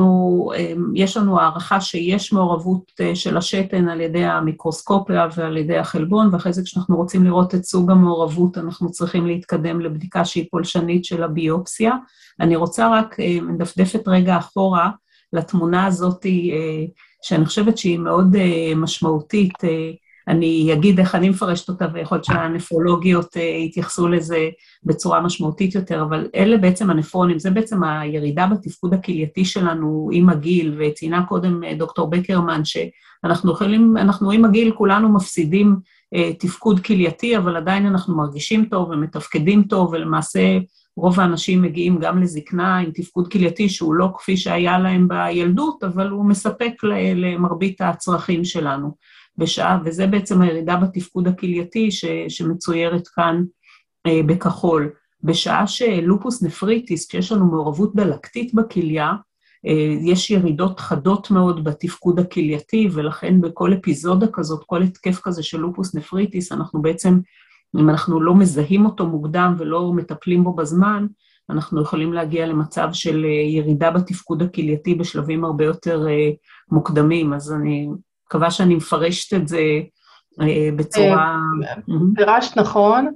יש לנו הערכה שיש מעורבות של השתן על ידי המיקרוסקופיה ועל ידי החלבון, ואחרי זה כשאנחנו רוצים לראות את סוג המעורבות, אנחנו צריכים להתקדם לבדיקה שהיא פולשנית של הביופסיה. אני רוצה רק מדפדפת רגע אחורה לתמונה הזאת, שאני חושבת שהיא מאוד משמעותית, אני אגיד איך אני מפרשת אותה, ויכול להיות שהנפרולוגיות יתייחסו לזה בצורה משמעותית יותר, אבל אלה בעצם הנפרונים, זה בעצם הירידה בתפקוד הכלייתי שלנו עם הגיל, וציינה קודם דוקטור בקרמן, שאנחנו עם הגיל כולנו מפסידים תפקוד כלייתי, אבל עדיין אנחנו מרגישים טוב ומתפקדים טוב, ולמעשה רוב האנשים מגיעים גם לזקנה עם תפקוד כלייתי, שהוא לא כפי שהיה להם בילדות, אבל הוא מספק למרבית הצרכים שלנו. בשעה, וזה בעצם הירידה בתפקוד הכלייתי שמצוירת כאן בכחול. בשעה שלופוס נפריטיס, כשיש לנו מעורבות דלקתית בכליה, יש ירידות חדות מאוד בתפקוד הכלייתי, ולכן בכל אפיזודה כזאת, כל התקף כזה של לופוס נפריטיס, אנחנו בעצם, אם אנחנו לא מזהים אותו מוקדם ולא מטפלים בו בזמן, אנחנו יכולים להגיע למצב של ירידה בתפקוד הכלייתי בשלבים הרבה יותר מוקדמים, אז אני מקווה שאני מפרשת את זה בצורה... פירשת נכון,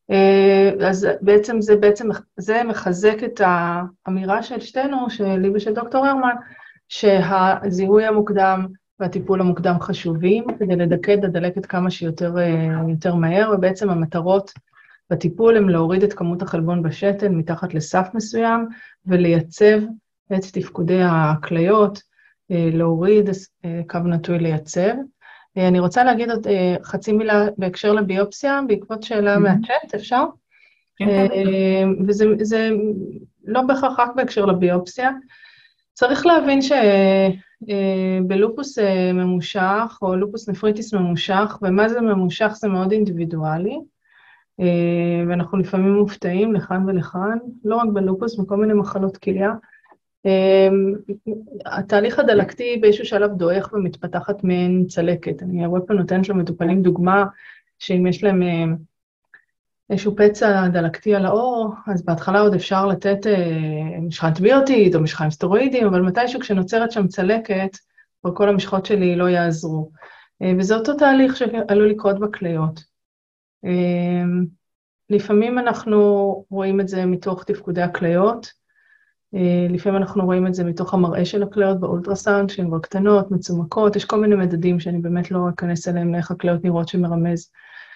אז בעצם זה מחזק את האמירה של שתינו, שלי ושל דוקטור הרמן, שהזיהוי המוקדם והטיפול המוקדם חשובים, כדי לדכא הדלקת כמה שיותר מהר, ובעצם המטרות בטיפול הם להוריד את כמות החלבון בשתן מתחת לסף מסוים, ולייצב את תפקודי הכליות, להוריד קו נטוי לייצב. אני רוצה להגיד עוד חצי מילה בהקשר לביופסיה, בעקבות שאלה מהצ'אט, אפשר? וזה לא בהכרח רק בהקשר לביופסיה. צריך להבין שבלופוס ממושך, או לופוס נפריטיס ממושך, ומה זה ממושך זה מאוד אינדיבידואלי, ואנחנו לפעמים מופתעים לכאן ולכאן, לא רק בלופוס, בכל מיני מחלות כליה. התהליך הדלקתי באיזשהו שלב דועך ומתפתחת מעין צלקת. אני הרבה פעמים נותנת למטופלים דוגמה, שאם יש להם איזשהו פצע דלקתי על האור, אז בהתחלה עוד אפשר לתת משחה אנטיביוטית או משחה עם סטרואידים, אבל מתישהו כשנוצרת שם צלקת, כל המשחות שלי לא יעזרו. וזה אותו תהליך שעלול לקרות בכליות. לפעמים אנחנו רואים את זה מתוך תפקודי הכליות, לפעמים אנחנו רואים את זה מתוך המראה של הכליות באולטרסאונד, שהן כבר קטנות, מצומקות, יש כל מיני מדדים שאני באמת לא אכנס אליהם לאיך הכליות נראות שמרמז.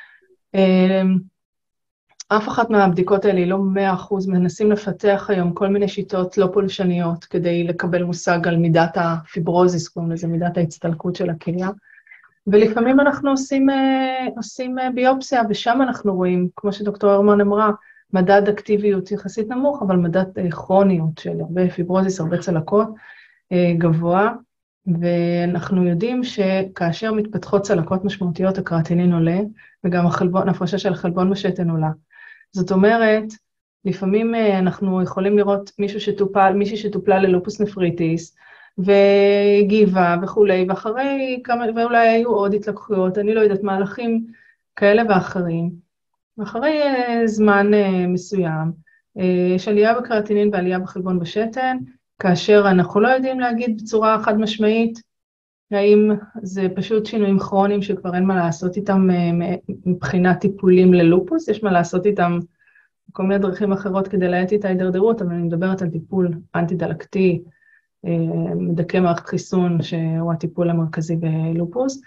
אף אחת מהבדיקות האלה היא לא 100%, מנסים לפתח היום כל מיני שיטות לא פולשניות, כדי לקבל מושג על מידת הפיברוזיס, קוראים לזה מידת ההצטלקות של הכליה, ולפעמים אנחנו עושים ביופסיה, ושם אנחנו רואים, כמו שדוקטור הרמן אמרה, מדד אקטיביות יחסית נמוך, אבל מדד כרוניות של הרבה פיברוזיס, הרבה צלקות גבוה, ואנחנו יודעים שכאשר מתפתחות צלקות משמעותיות, הקרטינין עולה, וגם ההפרשה של החלבון בשתן עולה. זאת אומרת, לפעמים אנחנו יכולים לראות מישהי שטופלה ללופוס נפריטיס, והגיבה וכולי, ואחרי כמה, ואולי היו עוד התלקחויות, אני לא יודעת, מהלכים כאלה ואחרים. ואחרי זמן מסוים, יש עלייה בקריאטינין ועלייה בחלבון בשתן, כאשר אנחנו לא יודעים להגיד בצורה חד משמעית, האם זה פשוט שינויים כרוניים שכבר אין מה לעשות איתם מבחינת טיפולים ללופוס, יש מה לעשות איתם כל מיני דרכים אחרות כדי להאט את ההידרדרות, אבל אני מדברת על טיפול אנטי-דלקתי, מדכא מערכת חיסון, שהוא הטיפול המרכזי בלופוס,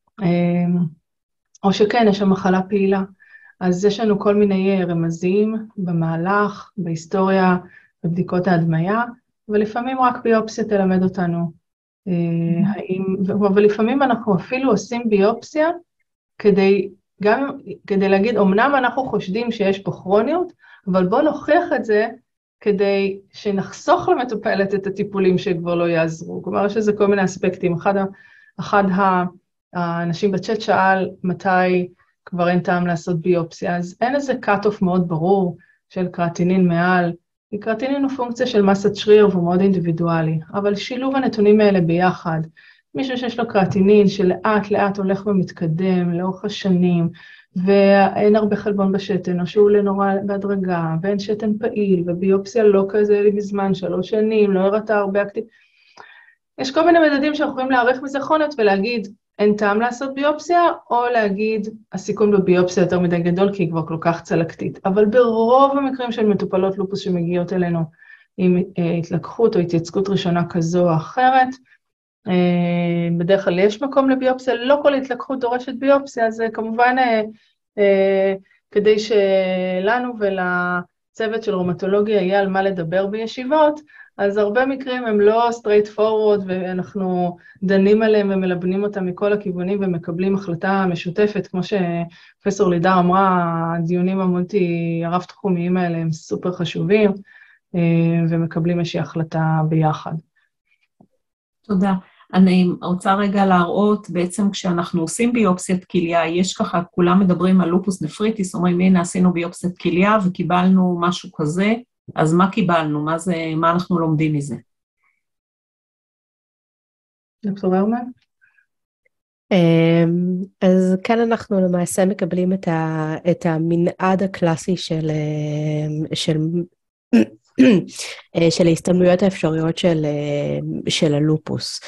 או שכן, יש שם מחלה פעילה. אז יש לנו כל מיני רמזים במהלך, בהיסטוריה, בבדיקות ההדמיה, ולפעמים רק ביופסיה תלמד אותנו. אבל לפעמים אנחנו אפילו עושים ביופסיה, כדי להגיד, אמנם אנחנו חושדים שיש פה כרוניות, אבל בואו נוכיח את זה, כדי שנחסוך למטופלת את הטיפולים שכבר לא יעזרו. כלומר, יש לזה כל מיני אספקטים. אחד האנשים בצ'אט שאל מתי כבר אין טעם לעשות ביופסיה, אז אין איזה cut-off מאוד ברור של קריאטינין מעל, כי קריאטינין הוא פונקציה של מסת שריר והוא מאוד אינדיבידואלי, אבל שילוב הנתונים האלה ביחד, מישהו שיש לו קריאטינין שלאט לאט הולך ומתקדם לאורך השנים, ואין הרבה חלבון בשתן, או שהוא לנורא בהדרגה, ואין שתן פעיל, וביופסיה לא כזה בזמן 3 שנים, לא הראתה הרבה אקטיב. יש כל מיני מדדים שאנחנו יכולים להעריך מזה כרוניות ולהגיד, אין טעם לעשות ביופסיה, או להגיד, הסיכון בביופסיה יותר מדי גדול, כי היא כבר כל כך צלקתית. אבל ברוב המקרים של מטופלות לופוס שמגיעות אלינו, עם התלקחות או התייצגות ראשונה כזו או אחרת, בדרך כלל יש מקום לביופסיה, לא כל התלקחות דורשת ביופסיה, אז כמובן כדי שלנו ולצוות של רומטולוגיה יהיה על מה לדבר בישיבות, אז הרבה מקרים הם לא straight forward, ואנחנו דנים עליהם ומלבנים אותם מכל הכיוונים, ומקבלים החלטה משותפת, כמו שפרופסור לידר אמרה, הדיונים הרב תחומיים האלה הם סופר חשובים, ומקבלים איזושהי החלטה ביחד. תודה. אני רוצה רגע להראות, בעצם כשאנחנו עושים ביופסיית כליה, יש ככה, כולם מדברים על לופוס נפריטיס, אומרים, הנה עשינו ביופסיית כליה וקיבלנו משהו כזה, אז מה קיבלנו? מה אנחנו לומדים מזה? דוקטור הרמן? אז כאן אנחנו למעשה מקבלים את המנעד הקלאסי של ההסתמנויות האפשריות של הלופוס.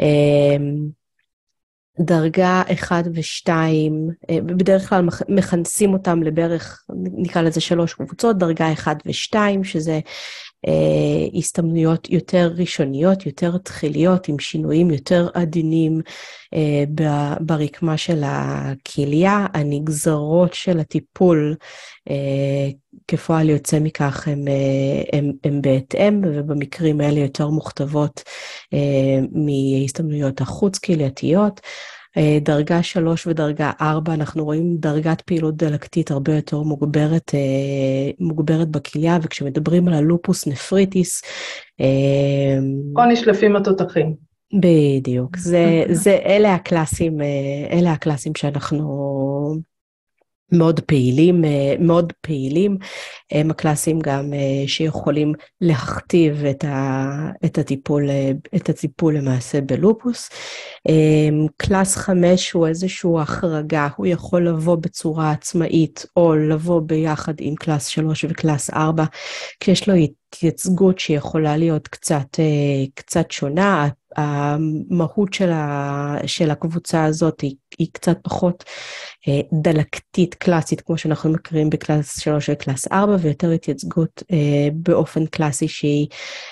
דרגה 1 ו-2, בדרך כלל מכנסים אותם לבערך, נקרא לזה 3 קבוצות, דרגה 1 ו-2, שזה הסתמנויות יותר ראשוניות, יותר תחיליות, עם שינויים יותר עדינים ברקמה של הכליה. הנגזרות של הטיפול, כפועל יוצא מכך, הם בהתאם, ובמקרים האלה יותר מוכתבות מהסתמנויות החוץ-כלייתיות. דרגה 3 ודרגה 4, אנחנו רואים דרגת פעילות דלקתית הרבה יותר מוגברת בכליה, וכשמדברים על הלופוס נפריטיס, או נשלפים התותחים. בדיוק, אלה הקלאסים שאנחנו מאוד פעילים, הם הקלאסים גם שיכולים להכתיב את הטיפול למעשה בלופוס. קלאס 5 הוא איזשהו החרגה, הוא יכול לבוא בצורה עצמאית, או לבוא ביחד עם קלאס 3 וקלאס 4, כשיש לו התייצגות שיכולה להיות קצת שונה. המהות של הקבוצה הזאת היא קצת פחות דלקתית קלאסית, כמו שאנחנו מכירים בקלאס 3 וקלאס 4, ויותר התייצגות באופן קלאסי שהיא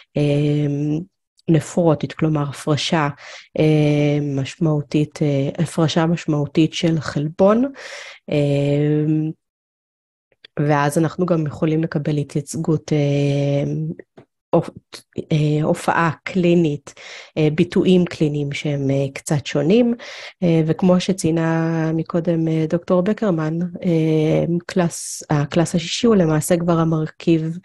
נפרוטית, כלומר הפרשה משמעותית של חלבון, ואז אנחנו גם יכולים לקבל התייצגות, הופעה קלינית, ביטויים קליניים שהם קצת שונים, וכמו שציינה מקודם דוקטור בקרמן, הקלאס השישי הוא למעשה כבר המרכיב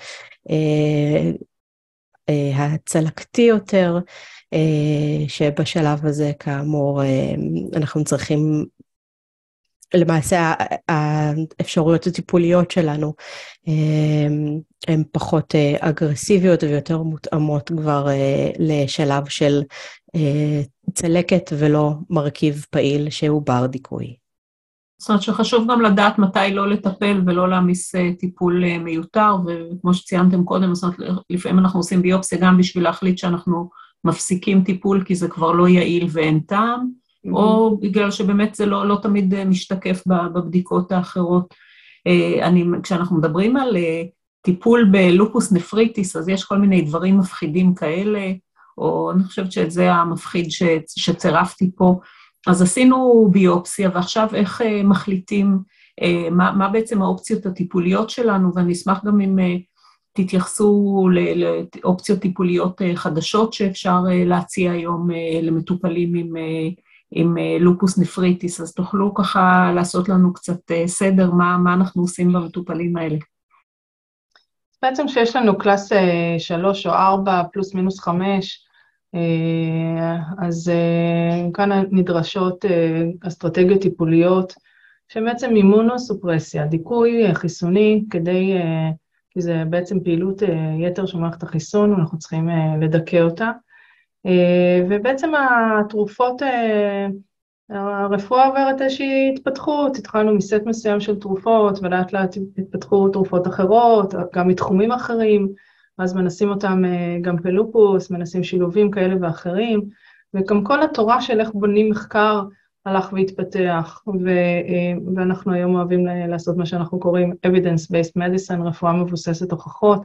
הצלקתי יותר, שבשלב הזה כאמור אנחנו צריכים למעשה האפשרויות הטיפוליות שלנו הן פחות אגרסיביות ויותר מותאמות כבר לשלב של צלקת ולא מרכיב פעיל שהוא בר דיכוי. זאת אומרת שחשוב גם לדעת מתי לא לטפל ולא להעמיס טיפול מיותר, וכמו שציינתם קודם, זאת אומרת, לפעמים אנחנו עושים ביופסיה גם בשביל להחליט שאנחנו מפסיקים טיפול כי זה כבר לא יעיל ואין טעם, או בגלל שבאמת זה לא תמיד משתקף בבדיקות האחרות. כשאנחנו מדברים על טיפול בלופוס נפריטיס, אז יש כל מיני דברים מפחידים כאלה, או אני חושבת שזה המפחיד שצירפתי פה. אז עשינו ביופסיה, ועכשיו איך מחליטים, מה בעצם האופציות הטיפוליות שלנו, ואני אשמח גם אם תתייחסו לאופציות טיפוליות חדשות שאפשר להציע היום למטופלים עם לופוס נפריטיס, אז תוכלו ככה לעשות לנו קצת סדר, מה אנחנו עושים במטופלים האלה. בעצם שיש לנו קלאס 3 או 4 פלוס מינוס 5, אז כאן נדרשות אסטרטגיות טיפוליות, שבעצם אימונוסופרסיה, דיכוי חיסוני, כי זה בעצם פעילות יתר של מערכת החיסון, ואנחנו צריכים לדכא אותה. ובעצם התרופות, הרפואה עוברת איזושהי התפתחות, התחלנו מסט מסוים של תרופות, ולאט לאט התפתחו תרופות אחרות, גם מתחומים אחרים, אז מנסים אותם גם בלופוס, מנסים שילובים כאלה ואחרים, וגם כל התורה של איך בונים מחקר הלך והתפתח, ואנחנו היום אוהבים לעשות מה שאנחנו קוראים evidence-based medicine, רפואה מבוססת הוכחות,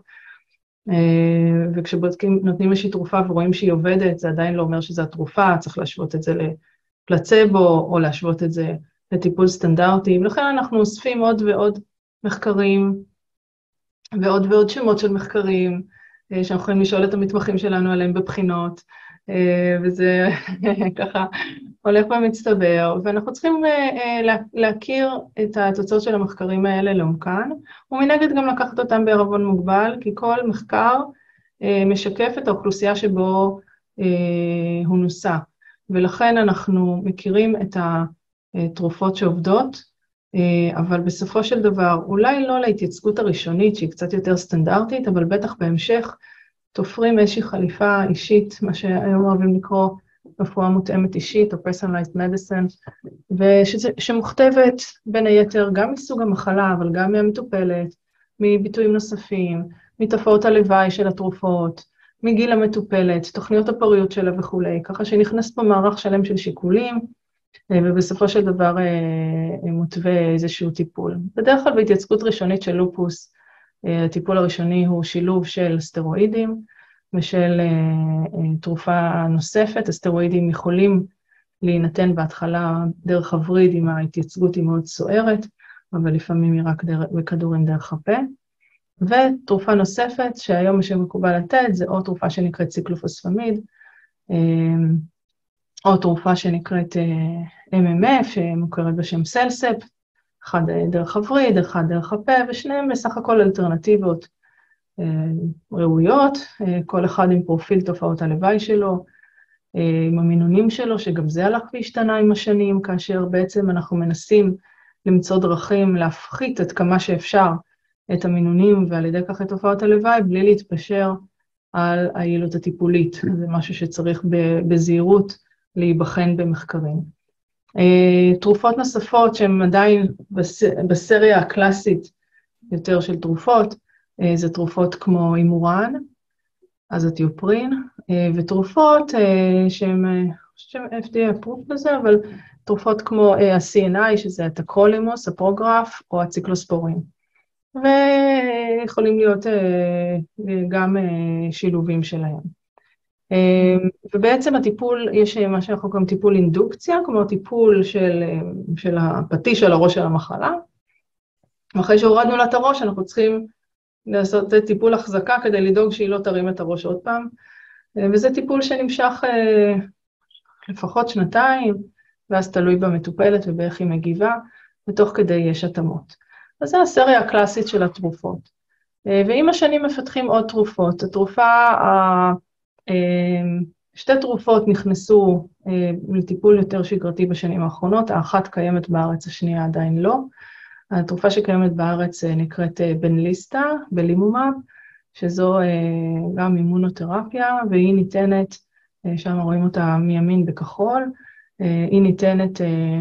וכשבודקים, נותנים איזושהי תרופה ורואים שהיא עובדת, זה עדיין לא אומר שזו התרופה, צריך להשוות את זה לפלצבו, או להשוות את זה לטיפול סטנדרטי, ולכן אנחנו אוספים עוד ועוד מחקרים, ועוד ועוד שמות של מחקרים, שאנחנו יכולים לשאול את המתמחים שלנו עליהם בבחינות, וזה ככה הולך ומצטבר, ואנחנו צריכים להכיר את התוצאות של המחקרים האלה לעומקן, ומנגד גם לקחת אותם בערבון מוגבל, כי כל מחקר משקף את האוכלוסייה שבו הוא נוסע, ולכן אנחנו מכירים את התרופות שעובדות, אבל בסופו של דבר, אולי לא להתייצגות הראשונית, שהיא קצת יותר סטנדרטית, אבל בטח בהמשך, תופרים איזושהי חליפה אישית, מה שהיום אוהבים לקרוא רפואה מותאמת אישית, או personalized medicine, שמוכתבת בין היתר גם מסוג המחלה, אבל גם מהמטופלת, מביטויים נוספים, מתופעות הלוואי של התרופות, מגיל המטופלת, תוכניות הפוריות שלה וכו', ככה שנכנס פה מערך שלם של שיקולים, ובסופו של דבר מותווה איזשהו טיפול. בדרך כלל בהתייצגות ראשונית של לופוס, הטיפול הראשוני הוא שילוב של סטרואידים ושל תרופה נוספת. הסטרואידים יכולים להינתן בהתחלה דרך הווריד אם ההתייצגות היא מאוד סוערת, אבל לפעמים היא רק בכדורים דרך הפה. ותרופה נוספת שהיום שמקובל לתת זה או תרופה שנקראת ציקלופוספמיד, או תרופה שנקראת MMF, שמוכרת בשם סלספ, אחד דרך הווריד, אחד דרך הפה, ושניהם בסך הכל אלטרנטיבות ראויות, כל אחד עם פרופיל תופעות הלוואי שלו, עם המינונים שלו, שגם זה הלך והשתנה עם השנים, כאשר בעצם אנחנו מנסים למצוא דרכים להפחית את כמה שאפשר את המינונים, ועל ידי כך את תופעות הלוואי, בלי להתפשר על היעילות הטיפולית. זה משהו שצריך בזהירות להיבחן במחקרים. תרופות נוספות שהן עדיין בסריה הקלאסית יותר של תרופות, זה תרופות כמו אימורן, אזתיופרין, ותרופות שהן FDA approved לזה, אבל תרופות כמו ה-CNI, שזה הטקרולימוס, הפרוגרף, או הציקלוספורין. ויכולים להיות גם שילובים שלהם. ובעצם הטיפול, יש מה שאנחנו קוראים טיפול אינדוקציה, כמו טיפול של הפטיש על הראש של המחלה. ואחרי שהורדנו לה את הראש, אנחנו צריכים לעשות טיפול החזקה כדי לדאוג שהיא לא תרים את הראש עוד פעם. וזה טיפול שנמשך לפחות 2 ואז תלוי במטופלת ובאיך היא מגיבה, ותוך כדי יש התאמות. אז זו הסריה הקלאסית של התרופות. ועם השנים מפתחים עוד תרופות. התרופה, 2 תרופות נכנסו לטיפול יותר שגרתי בשנים האחרונות, האחת קיימת בארץ, השנייה עדיין לא. התרופה שקיימת בארץ נקראת בנליסטה, בלימומב, שזו גם אימונותרפיה, והיא ניתנת, שם רואים אותה מימין בכחול, היא ניתנת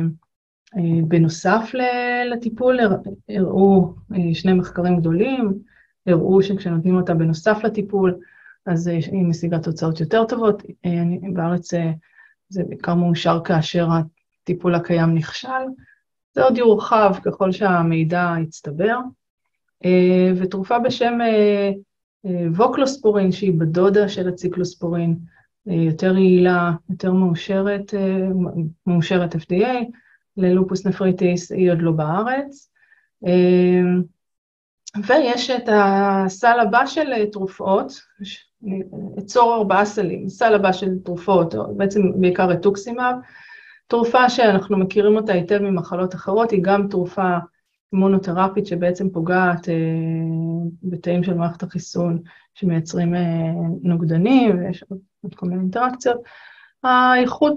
בנוסף לטיפול, הראו שני מחקרים גדולים, הראו שכשנותנים אותה בנוסף לטיפול, אז היא משיגה תוצאות יותר טובות. בארץ זה בעיקר מאושר כאשר הטיפול הקיים נכשל. זה עוד יורחב ככל שהמידע יצטבר. ותרופה בשם ווקלוספורין, שהיא בדודה של הציקלוספורין, יותר יעילה, יותר מאושרת FDA, ללופוס נפריטיס, היא עוד לא בארץ. ויש את הסל הבא של תרופות, אצור 4 סלים, סל הבא של תרופות, בעצם בעיקר רטוקסימב, תרופה שאנחנו מכירים אותה היטב ממחלות אחרות, היא גם תרופה אימונותרפית שבעצם פוגעת בתאים של מערכת החיסון שמייצרים נוגדנים, ויש עוד כל מיני אינטראקציות. האיכות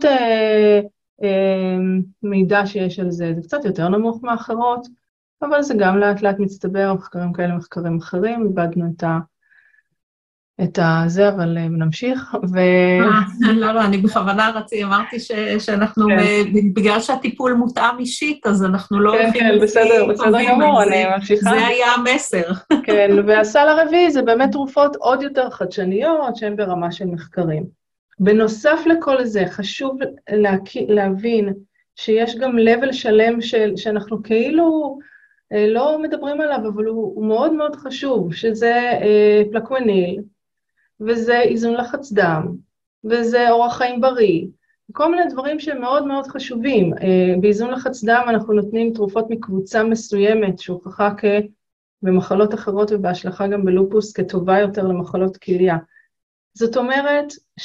מידע שיש על זה, זה קצת יותר נמוך מאחרות, אבל זה גם לאט לאט מצטבר, מחקרים כאלה, מחקרים אחרים, איבדנו את זה, אבל נמשיך. לא, אני בכוונה אמרתי שאנחנו, בגלל שהטיפול מותאם אישית, אז אנחנו לא הולכים... כן, בסדר גמור, אני ממשיכה. זה היה המסר. כן, והסל הרביעי זה באמת תרופות עוד יותר חדשניות, שהן ברמה של מחקרים. בנוסף לכל זה, חשוב להבין שיש גם level שלם שאנחנו כאילו לא מדברים עליו, אבל הוא מאוד מאוד חשוב, שזה פלקווניל, וזה איזון לחץ דם, וזה אורח חיים בריא, כל מיני דברים שהם מאוד מאוד חשובים. באיזון לחץ דם אנחנו נותנים תרופות מקבוצה מסוימת, שהוכחה במחלות אחרות ובהשלכה גם בלופוס כטובה יותר למחלות כליה. זאת אומרת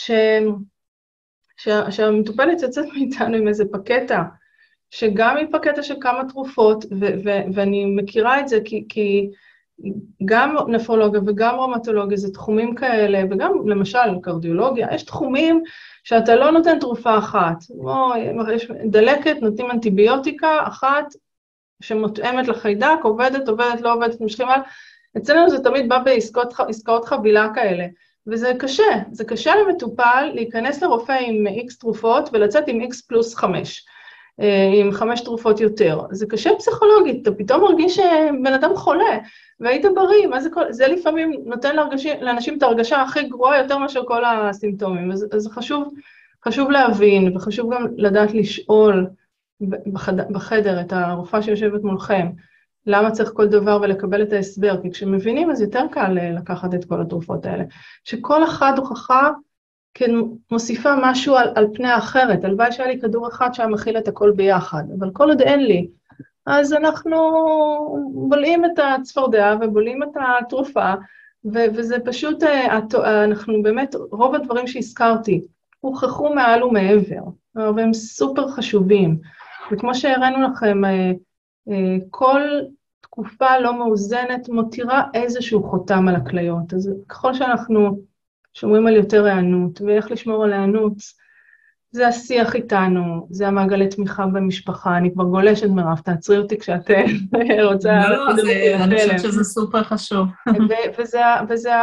שהמטופלת יוצאת מאיתנו עם איזה פקטה, שגם היא פקטה של כמה תרופות, ואני מכירה את זה כי גם נפרולוגיה וגם ראומטולוגיה זה תחומים כאלה, וגם למשל קרדיולוגיה, יש תחומים שאתה לא נותן תרופה אחת, יש דלקת, נותנים אנטיביוטיקה אחת שמותאמת לחיידק, עובדת, לא עובדת, משכים על, אצלנו זה תמיד בא בעסקאות חבילה כאלה, וזה קשה, זה קשה למטופל להיכנס לרופא עם X תרופות ולצאת עם X פלוס 5, עם 5 תרופות יותר. זה קשה פסיכולוגית, אתה פתאום מרגיש שבן אדם חולה, והיית בריא, זה לפעמים נותן לאנשים את ההרגשה הכי גרועה יותר מאשר כל הסימפטומים, אז חשוב להבין, וחשוב גם לדעת לשאול בחדר את הרופאה שיושבת מולכם, למה צריך כל דבר ולקבל את ההסבר, כי כשמבינים אז יותר קל לקחת את כל התרופות האלה, שכל אחד הוכחה כן מוסיפה משהו על פני האחרת, הלוואי שהיה לי כדור אחד שהיה מכיל את הכל ביחד, אבל כל עוד אין לי, אז אנחנו בולעים את הצפרדע ובולעים את התרופה, וזה פשוט, אנחנו באמת, רוב הדברים שהזכרתי, הוכחו מעל ומעבר, והם סופר חשובים, וכמו שהראינו לכם, כל תקופה לא מאוזנת מותירה איזשהו חותם על הכליות, אז ככל שאנחנו שומרים על יותר הענות, ואיך לשמור על הענות, זה השיח איתנו, זה המעגלי תמיכה במשפחה, אני כבר גולשת מירב, תעצרי אותי כשאת רוצה... לא, אני חושבת שזה סופר חשוב. וזה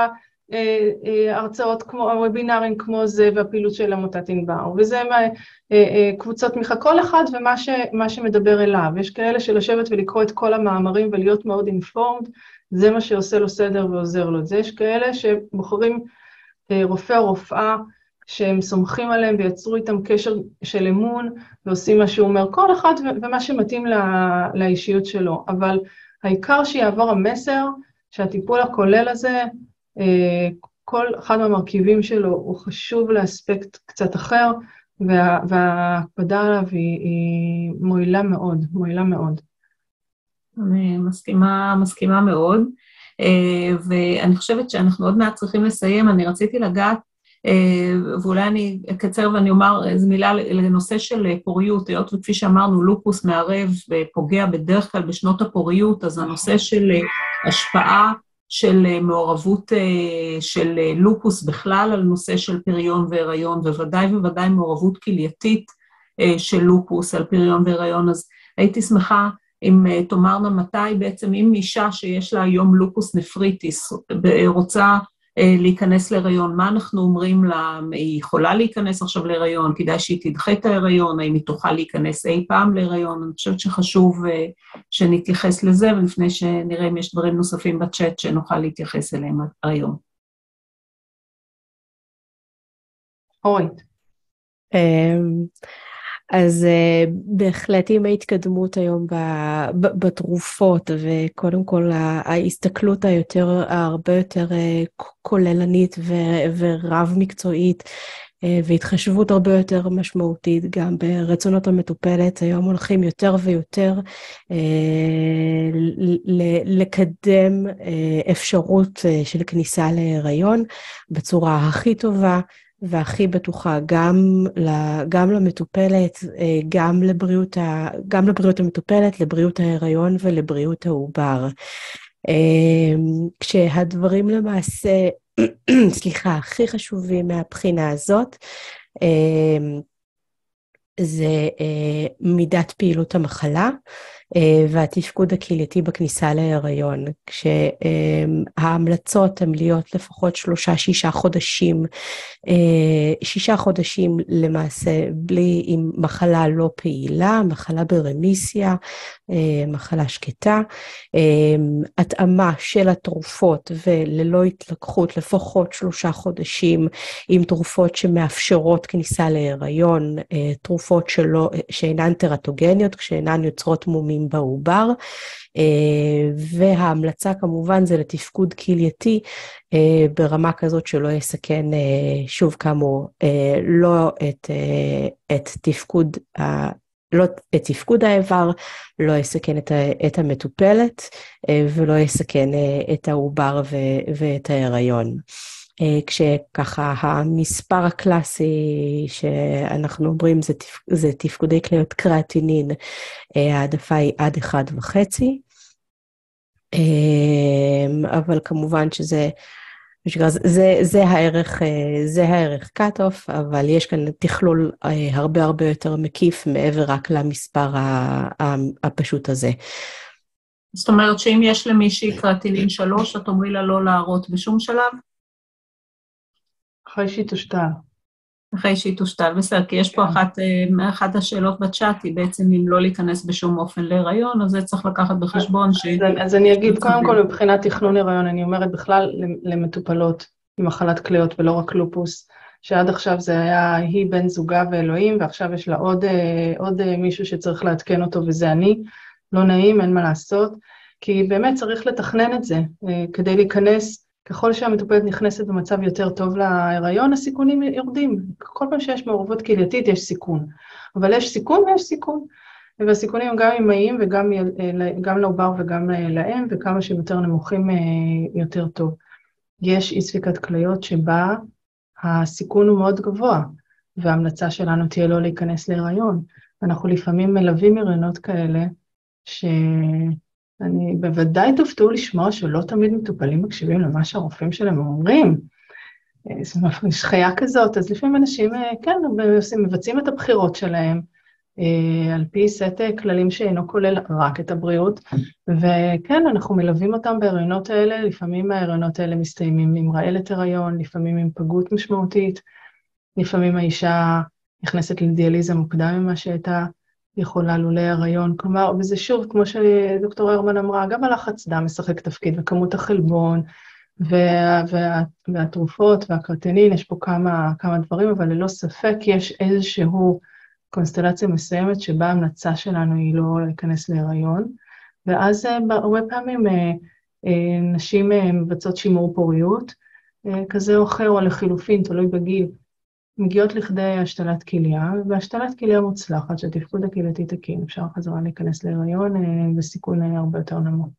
הרצאות כמו, הוובינרים כמו זה, והפעילות של עמותת ענבר, וזה קבוצות תמיכה, כל אחד ומה שמדבר אליו, יש כאלה שלשבת ולקרוא את כל המאמרים ולהיות מאוד אינפורמד, זה מה שעושה לו סדר ועוזר לו, יש כאלה שבוחרים רופא או רופאה, שהם סומכים עליהם ויצרו איתם קשר של אמון, ועושים מה שהוא אומר, כל אחד ומה שמתאים לאישיות שלו, אבל העיקר שיעבור המסר, שהטיפול הכולל הזה, כל אחד מהמרכיבים שלו הוא חשוב לאספקט קצת אחר, וההקפדה עליו היא מועילה מאוד, מועילה מאוד. אני מסכימה מאוד, ואני חושבת שאנחנו עוד מעט צריכים לסיים, אני רציתי לגעת, ואולי אני אקצר ואני אומר איזו מילה לנושא של פוריות, היות וכפי שאמרנו, לופוס מערב ופוגע בדרך כלל בשנות הפוריות, אז הנושא של השפעה של מעורבות של לופוס בכלל על נושא של פריון והיריון, וודאי מעורבות כלייתית של לופוס על פריון והיריון, אז הייתי שמחה אם תאמרנה מתי בעצם אם אישה שיש לה היום לופוס נפריטיס רוצה להיכנס להיריון, מה אנחנו אומרים לה, היא יכולה להיכנס עכשיו להיריון, כדאי שהיא תדחה את ההיריון, האם היא תוכל להיכנס אי פעם להיריון, אני חושבת שחשוב שנתייחס לזה, ולפני שנראה אם יש דברים נוספים בצ'אט שנוכל להתייחס אליהם היום. אורית. אז בהחלט עם ההתקדמות היום בתרופות, וקודם כל ההסתכלות הרבה יותר כוללנית ורב מקצועית, והתחשבות הרבה יותר משמעותית גם ברצונות המטופלת, היום הולכים יותר ויותר לקדם אפשרות של כניסה להיריון בצורה הכי טובה, והכי בטוחה, גם למטופלת, גם לבריאות המטופלת, לבריאות ההיריון ולבריאות העובר. כשהדברים למעשה, הכי חשובים מהבחינה הזאת, זה מידת פעילות המחלה, והתפקוד הקהילתי בכניסה להיריון, כשההמלצות הן להיות לפחות 3-6 חודשים, 6 חודשים למעשה בלי עם מחלה לא פעילה, מחלה ברמיסיה, מחלה שקטה, התאמה של התרופות וללא התלקחות לפחות 3 חודשים עם תרופות שמאפשרות כניסה להיריון, תרופות שאינן טרטוגניות, כשאינן יוצרות מומים בעובר, וההמלצה כמובן זה לתפקוד כלייתי ברמה כזאת שלא יסכן שוב כאמור לא את תפקוד האיבר, לא יסכן את המטופלת ולא יסכן את העובר ואת ההיריון. כשככה המספר הקלאסי שאנחנו אומרים זה תפקודי כליות קריאטינין, העדפה היא עד 1.5, אבל כמובן זה הערך cut-off, אבל יש כאן תכלול הרבה יותר מקיף מעבר רק למספר הפשוט הזה. זאת אומרת שאם יש למישהי קריאטינין 3, את אומרי לה לא להראות בשום שלב? אחרי שהיא תושתל. אחרי שהיא תושתל, בסדר, כי יש פה אחת השאלות בצ'אט, היא בעצם אם לא להיכנס בשום אופן להיריון, אז זה צריך לקחת בחשבון אז אני אגיד, קודם כל מבחינת תכנון הריון, אני אומרת בכלל למטופלות עם מחלת כליות ולא רק לופוס, שעד עכשיו זה היה היא בן זוגה ואלוהים, ועכשיו יש לה עוד מישהו שצריך להתקן אותו, וזה אני, לא נעים, אין מה לעשות, כי באמת צריך לתכנן את זה, כדי להיכנס, ככל שהמטופלת נכנסת במצב יותר טוב להיריון, הסיכונים יורדים. כל פעם שיש מעורבות קהילתית יש סיכון. אבל יש סיכון ויש סיכון. והסיכונים גם אימהיים וגם לעובר וגם לאם, וכמה שהם יותר נמוכים יותר טוב. יש אי ספיקת כליות שבה הסיכון הוא מאוד גבוה, וההמלצה שלנו תהיה לא להיכנס להיריון. אנחנו לפעמים מלווים הריונות כאלה, אני בוודאי תופתעו לשמוע שלא תמיד מטופלים מקשיבים למה שהרופאים שלהם אומרים. יש חיה כזאת, אז לפעמים אנשים, כן, מבצעים את הבחירות שלהם, על פי סט כללים שאינו כולל רק את הבריאות, וכן, אנחנו מלווים אותם בהריונות האלה, לפעמים ההריונות האלה מסתיימים עם רעלת הריון, לפעמים עם פגות משמעותית, לפעמים האישה נכנסת לדיאליזה מוקדם ממה שהייתה, יכולה לולי הריון, כלומר, וזה שוב, כמו שדוקטור הרמן אמרה, גם הלחץ דם משחק תפקיד, וכמות החלבון, והתרופות, והקריאטינין, יש פה כמה דברים, אבל ללא ספק יש איזשהו קונסטלציה מסוימת, שבה ההמלצה שלנו היא לא להיכנס להיריון, ואז הרבה פעמים נשים מבצעות שימור פוריות, כזה או אחר, או לחילופין, תלוי בגיל, מגיעות לכדי השתלת כליה, והשתלת כליה מוצלחת, שהתפקוד הקהילתי תקין, אפשר חזרה להיכנס להיריון, וסיכון הרבה יותר נמוך.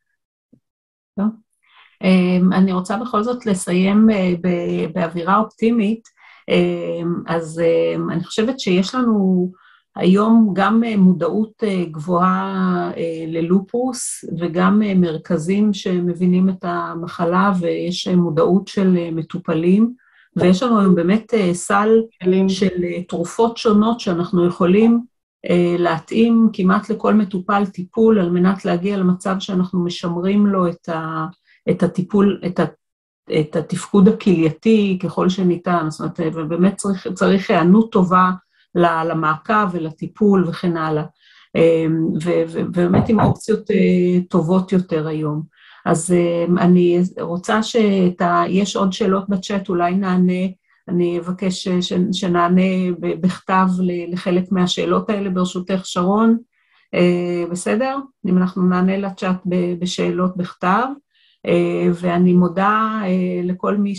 אני רוצה בכל זאת לסיים באווירה אופטימית, אז אני חושבת שיש לנו היום גם מודעות גבוהה ללופוס, וגם מרכזים שמבינים את המחלה, ויש מודעות של מטופלים, ויש לנו היום באמת סל של תרופות שונות שאנחנו יכולים להתאים כמעט לכל מטופל טיפול, על מנת להגיע למצב שאנחנו משמרים לו את הטיפול, את התפקוד הכלייתי ככל שניתן. זאת אומרת, ובאמת צריך היענות טובה למעקב ולטיפול וכן הלאה, ובאמת עם אופציות טובות יותר היום. אז אני רוצה יש עוד שאלות בצ'אט, אולי נענה, אני אבקש שנענה בכתב לחלק מהשאלות האלה ברשותך שרון, בסדר? אם אנחנו נענה לצ'אט בשאלות בכתב, ואני מודה לכל מי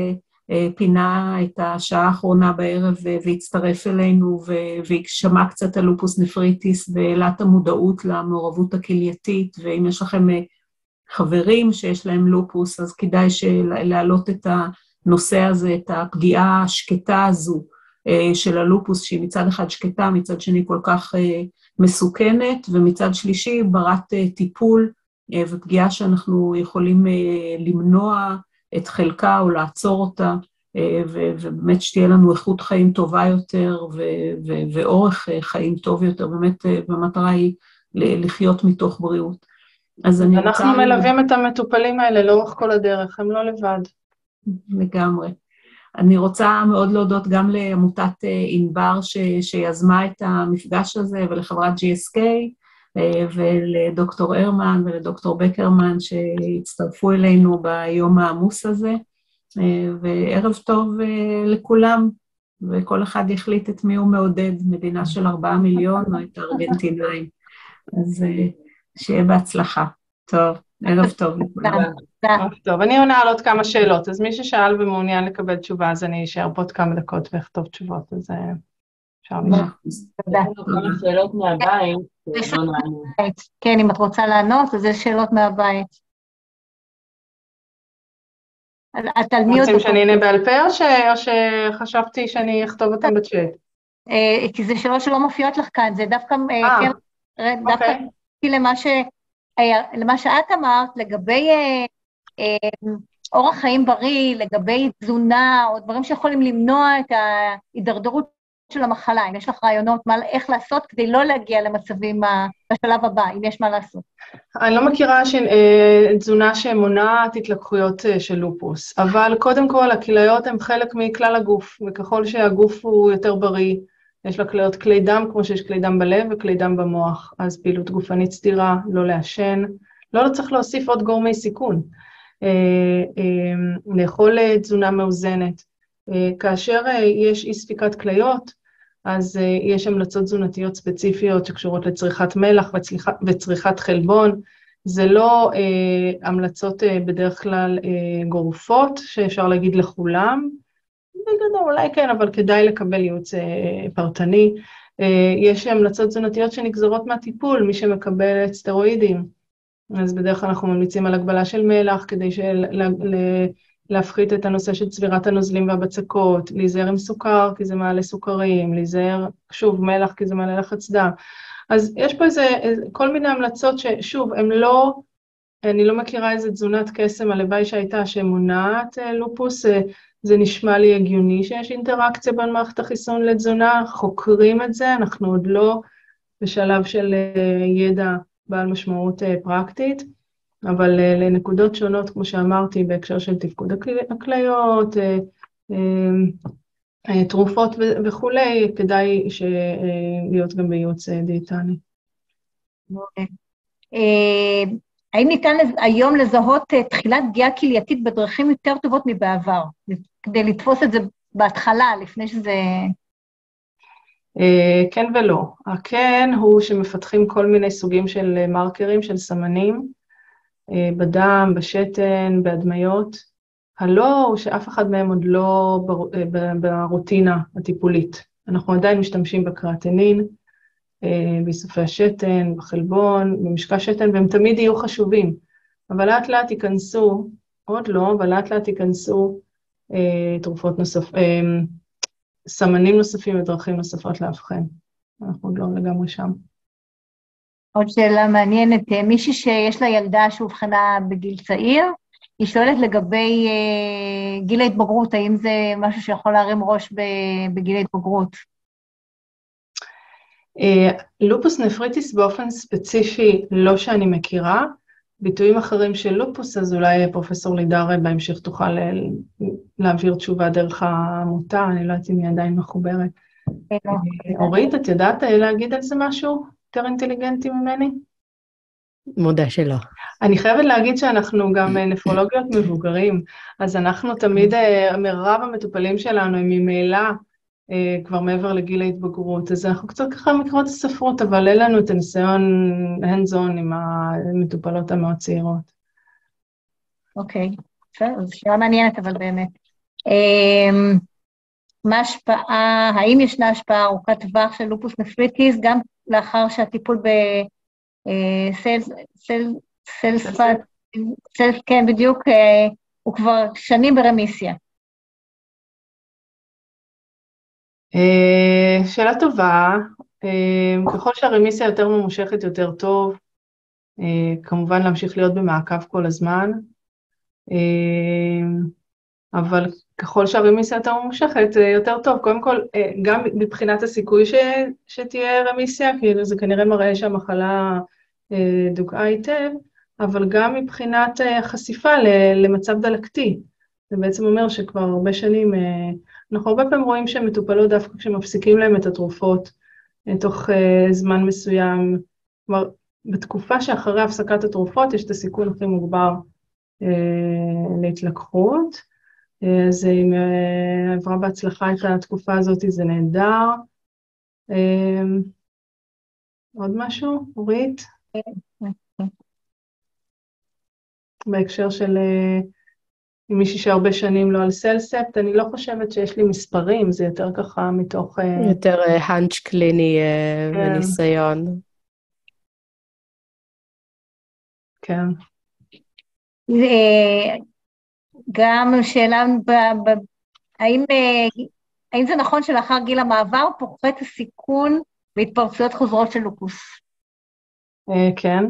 פינה את השעה האחרונה בערב והצטרף אלינו והשמע קצת על לופוס נפריטיס והעלה את המודעות למעורבות הכלייתית, ואם יש לכם חברים שיש להם לופוס, אז כדאי להעלות את הנושא הזה, את הפגיעה השקטה הזו של הלופוס, שהיא מצד אחד שקטה, מצד שני כל כך מסוכנת, ומצד שלישי ברת טיפול ופגיעה שאנחנו יכולים למנוע את חלקה או לעצור אותה, ובאמת שתהיה לנו איכות חיים טובה יותר ואורך חיים טוב יותר, באמת במטרה היא לחיות מתוך בריאות. אז אני רוצה... אנחנו מלווים את המטופלים האלה לאורך כל הדרך, הם לא לבד. לגמרי. אני רוצה מאוד להודות גם לעמותת ענבר שיזמה את המפגש הזה, ולחברת GSK, ולדוקטור הרמן ולדוקטור בקרמן שהצטרפו אלינו ביום העמוס הזה, וערב טוב לכולם, וכל אחד יחליט את מי הוא מעודד, מדינה של 4 מיליון או את הארגנטינאים. אז שיהיה בהצלחה. טוב, ערב טוב לכולם. טוב, אני עונה על עוד כמה שאלות, אז מי ששאל ומעוניין לקבל תשובה, אז אני אשאר פה עוד כמה דקות ואכתוב תשובות, אז אפשר לשאול. תודה. כמה שאלות מהבית. כן, אם את רוצה לענות, אז יש שאלות מהבית. את רוצים שאני אענה בעל פה, או שחשבתי שאני אכתוב אותם בצ'אט? כי זה שאלות שלא מופיעות לך כאן, זה דווקא, דווקא למה שאת אמרת, לגבי אורח חיים בריא, לגבי תזונה, או דברים שיכולים למנוע את ההידרדרות של המחלה, אם יש לך רעיונות איך לעשות כדי לא להגיע למצבים בשלב הבא, אם יש מה לעשות. אני לא מכירה תזונה שמונעת התלקחויות של לופוס, אבל קודם כל הכליות הן חלק מכלל הגוף, וככל שהגוף הוא יותר בריא, יש לה כלי דם כמו שיש כלי דם בלב וכלי דם במוח, אז פעילות גופנית סדירה, לא לעשן, לא צריך להוסיף עוד גורמי סיכון, לאכול תזונה מאוזנת, כאשר יש אי ספיקת כליות, אז יש המלצות תזונתיות ספציפיות שקשורות לצריכת מלח וצריכת חלבון, זה לא המלצות בדרך כלל גורפות, שאפשר להגיד לכולם, בגדול אולי כן, אבל כדאי לקבל ייעוץ פרטני, יש המלצות תזונתיות שנגזרות מהטיפול, מי שמקבל סטרואידים, אז בדרך כלל אנחנו ממליצים על הגבלה של מלח, כדי להפחית את הנושא של צבירת הנוזלים והבצקות, להיזהר עם סוכר, כי זה מעלה סוכרים, להיזהר, שוב, מלח, כי זה מעלה לחץ דם. אז יש פה כל מיני המלצות ששוב, אני לא מכירה איזה תזונת קסם, הלוואי שהייתה שמונעת לופוס, זה נשמע לי הגיוני שיש אינטראקציה בין מערכת החיסון לתזונה, חוקרים את זה, אנחנו עוד לא בשלב של ידע בעל משמעות פרקטית, אבל לנקודות שונות, כמו שאמרתי, בהקשר של תפקוד הכליות, תרופות וכולי, כדאי להיות גם בייעוץ דיאטני. האם ניתן היום לזהות תחילת פגיעה כלייתית בדרכים יותר טובות מבעבר, כדי לתפוס את זה בהתחלה, לפני שזה... כן ולא. הכן הוא שמפתחים כל מיני סוגים של מרקרים, של סמנים, בדם, בשתן, בהדמיות. הלא הוא שאף אחד מהם עוד לא ברוטינה הטיפולית. אנחנו עדיין משתמשים בקריאטינין, באיסופי השתן, בחלבון, במשקע שתן, והם תמיד יהיו חשובים. אבל לאט לאט ייכנסו, עוד לא, אבל לאט לאט ייכנסו תרופות סמנים נוספים ודרכים נוספות להבחן. אנחנו עוד לא לגמרי שם. עוד שאלה מעניינת, מישהי שיש לה ילדה שאובחנה בגיל צעיר, היא שואלת לגבי גיל ההתבגרות, האם זה משהו שיכול להרים ראש בגיל ההתבגרות? לופוס נפריטיס באופן ספציפי לא שאני מכירה, ביטויים אחרים של לופוס, אז אולי פרופסור לידר בהמשך תוכל להעביר תשובה דרך העמותה, אני לא יודעת אם היא עדיין מחוברת. אורית, את יודעת להגיד על זה משהו יותר אינטליגנטי ממני? מודה שלא. אני חייבת להגיד שאנחנו גם נפרולוגיות מבוגרים, אז אנחנו תמיד, מרב המטופלים שלנו הם ממילא כבר מעבר לגיל ההתבגרות, אז אנחנו קצת ככה מקרות הספרות, אבל אין לנו את הניסיון hands-on עם המטופלות המאוד צעירות. אוקיי, בסדר, זו שאלה מעניינת, אבל באמת. מה השפעה, האם ישנה השפעה ארוכת טווח של לופוס נפריטיס, גם לאחר שהטיפול כן, בדיוק, הוא כבר שנים ברמיסיה. שאלה טובה, ככל שהרמיסיה יותר ממושכת יותר טוב, כמובן להמשיך להיות במעקב כל הזמן, אבל ככל שהרמיסיה יותר ממושכת יותר טוב, קודם כל גם מבחינת הסיכוי שתהיה רמיסיה, כאילו זה כנראה מראה שהמחלה דוקאה היטב, אבל גם מבחינת חשיפה למצב דלקתי. זה בעצם אומר שכבר הרבה שנים, אנחנו הרבה פעמים רואים שהם מטופלות דווקא כשמפסיקים להם את התרופות, תוך זמן מסוים, כלומר, בתקופה שאחרי הפסקת התרופות יש את הסיכון הכי מוגבר להתלקחות, אז אם עברה בהצלחה את התקופה הזאת, זה נהדר. עוד משהו, אורית? בהקשר של מישהי שהרבה שנים לא על סלספט, אני לא חושבת שיש לי מספרים, זה יותר ככה מתוך... יותר האנץ' קליני וניסיון. כן. גם שאלה, האם זה נכון שלאחר גיל המעבר פוחת הסיכון בהתפרצויות חוזרות של לופוס? כן.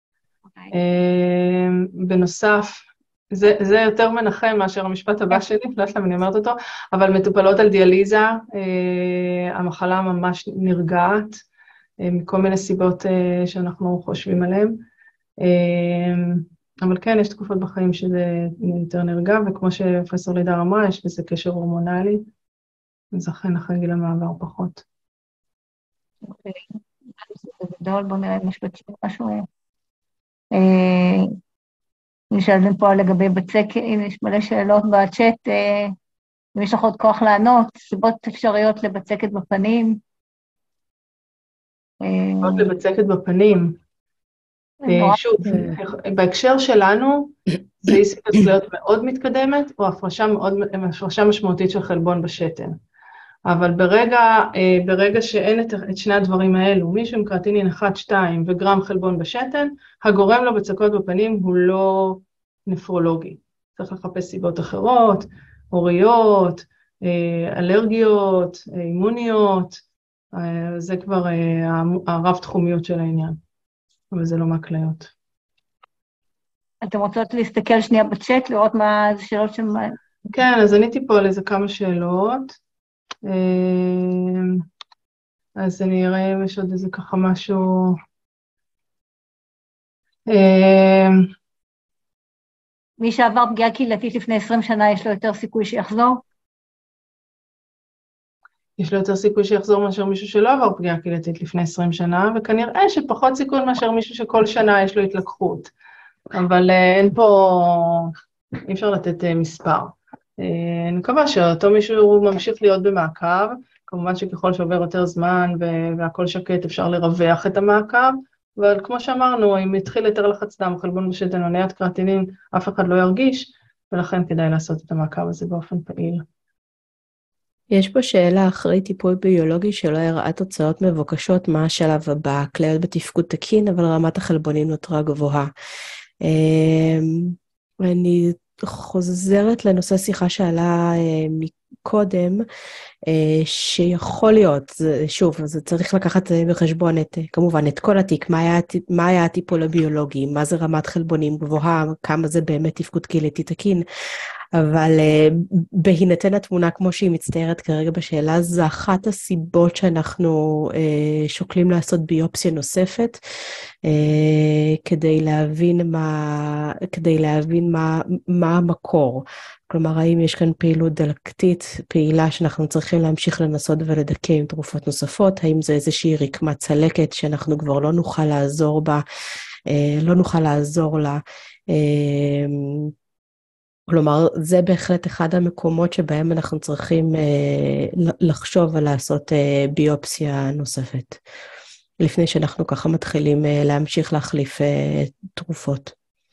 בנוסף, זה יותר מנחם מאשר המשפט הבא שלי, לא יודעת למה אני אומרת אותו, אבל מטופלות על דיאליזה, המחלה ממש נרגעת, מכל מיני סיבות שאנחנו חושבים עליהן. אבל כן, יש תקופות בחיים שזה יותר נרגע, וכמו שפרופסור לידר אמרה, יש בזה קשר הורמונלי, אז אכן אחרי גיל המעבר פחות. אוקיי, זה גדול, בוא נראה אם יש משהו. נשאלתם פה לגבי בצקת, אם יש מלא שאלות בצ'אט, אם יש לך עוד כוח לענות, סיבות אפשריות לבצקת בפנים. עוד לבצקת בפנים. שוב, בהקשר שלנו, זה היסטריות מאוד מתקדמת, או הפרשה משמעותית של חלבון בשתן. אבל ברגע שאין את שני הדברים האלו, מישהו עם קרטינין 1-2 וגרם חלבון בשתן, הגורם לו בצקות בפנים הוא לא נפרולוגי. צריך לחפש סיבות אחרות, הוריות, אלרגיות, אימוניות, זה כבר הרב תחומיות של העניין. אבל זה לא מהכליות. אתם רוצות להסתכל שנייה בצ'אט, לראות מה זה שאלות של... כן, אז עניתי פה על איזה כמה שאלות. אז אני אראה אם יש עוד איזה ככה משהו... מי שעבר פגיעה קהילתית לפני 20 שנה, יש לו יותר סיכוי שיחזור? יש לו יותר סיכוי שיחזור מאשר מישהו שלא עבר פגיעה קהילתית לפני 20 שנה, וכנראה שפחות סיכוי מאשר מישהו שכל שנה יש לו התלקחות. אבל אין פה, אי אפשר לתת מספר. אני מקווה שאותו מישהו ממשיך להיות במעקב, כמובן שככל שעובר יותר זמן והכל שקט אפשר לרווח את המעקב, אבל כמו שאמרנו, אם יתחיל יותר לחץ דם, חלבון בשתן או נהיית קרטינין, אף אחד לא ירגיש, ולכן כדאי לעשות את המעקב הזה באופן פעיל. יש פה שאלה אחרי טיפול ביולוגי שלא הראה תוצאות מבוקשות, מה השלב הבא? כליות בתפקוד תקין, אבל רמת החלבונים נותרה גבוהה. אני חוזרת לנושא שיחה שעלה קודם, שיכול להיות, שוב, זה צריך לקחת בחשבון כמובן את כל התיק, מה היה הטיפול הביולוגי, מה זה רמת חלבונים גבוהה, כמה זה באמת תפקוד קהילתי תקין, אבל בהינתן התמונה כמו שהיא מצטיירת כרגע בשאלה, זו אחת הסיבות שאנחנו שוקלים לעשות ביופסיה נוספת, כדי להבין מה המקור. כלומר, האם יש כאן פעילות דלקתית, פעילה שאנחנו צריכים להמשיך לנסות ולדכא עם תרופות נוספות, האם זה איזושהי רקמת צלקת שאנחנו כבר לא נוכל לעזור בה, לה. כלומר, זה בהחלט אחד המקומות שבהם אנחנו צריכים לחשוב ולעשות ביופסיה נוספת, לפני שאנחנו ככה מתחילים להמשיך להחליף תרופות.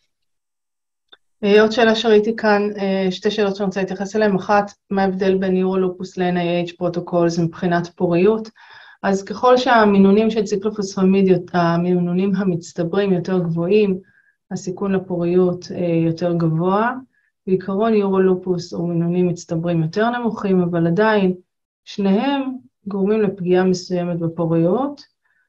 עוד שאלה שראיתי כאן, שתי שאלות שאני רוצה להתייחס אליהן. אחת, מה ההבדל בין יורולופוס ל-NIH פרוטוקולס מבחינת פוריות? אז ככל שהמינונים של ציקלופוספמיד, המינונים המצטברים יותר גבוהים, הסיכון לפוריות יותר גבוה. בעיקרון יורולופוס הוא מינונים מצטברים יותר נמוכים, אבל עדיין שניהם גורמים לפגיעה מסוימת בפוריות,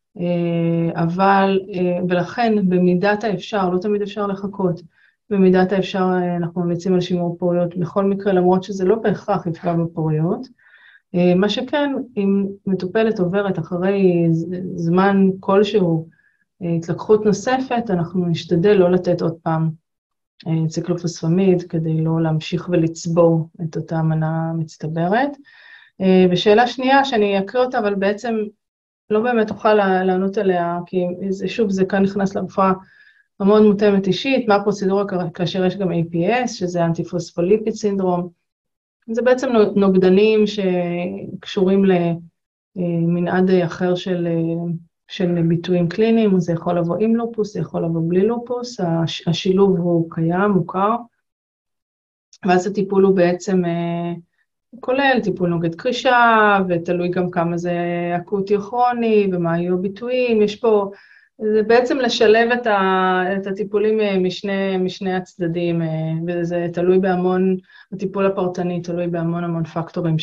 ולכן במידת האפשר, לא תמיד אפשר לחכות, במידת האפשר אנחנו ממליצים על שימור פוריות בכל מקרה, למרות שזה לא בהכרח יפגע בפוריות. מה שכן, אם מטופלת עוברת אחרי זמן כלשהו התלקחות נוספת, אנחנו נשתדל לא לתת עוד פעם ציקלופוספמיד, כדי לא להמשיך ולצבור את אותה מנה מצטברת. ושאלה שנייה, שאני אקריא אותה, אבל בעצם לא באמת אוכל לענות עליה, כי שוב, זה כאן נכנס לרפואה המאוד מותאמת אישית, מה הפרוצדורה כאשר יש גם APS, שזה אנטי-פוספוליפיד סינדרום. זה בעצם נוגדנים שקשורים למנעד אחר של ביטויים קליניים, זה יכול לבוא עם לופוס, זה יכול לבוא בלי לופוס, השילוב הוא קיים, מוכר, ואז הטיפול הוא בעצם כולל טיפול נוגד קרישה, ותלוי גם כמה זה אקוטי או כרוני, ומה היו הביטויים, יש פה, זה בעצם לשלב את הטיפולים משני הצדדים, וזה תלוי בהמון, הטיפול הפרטני תלוי בהמון פקטורים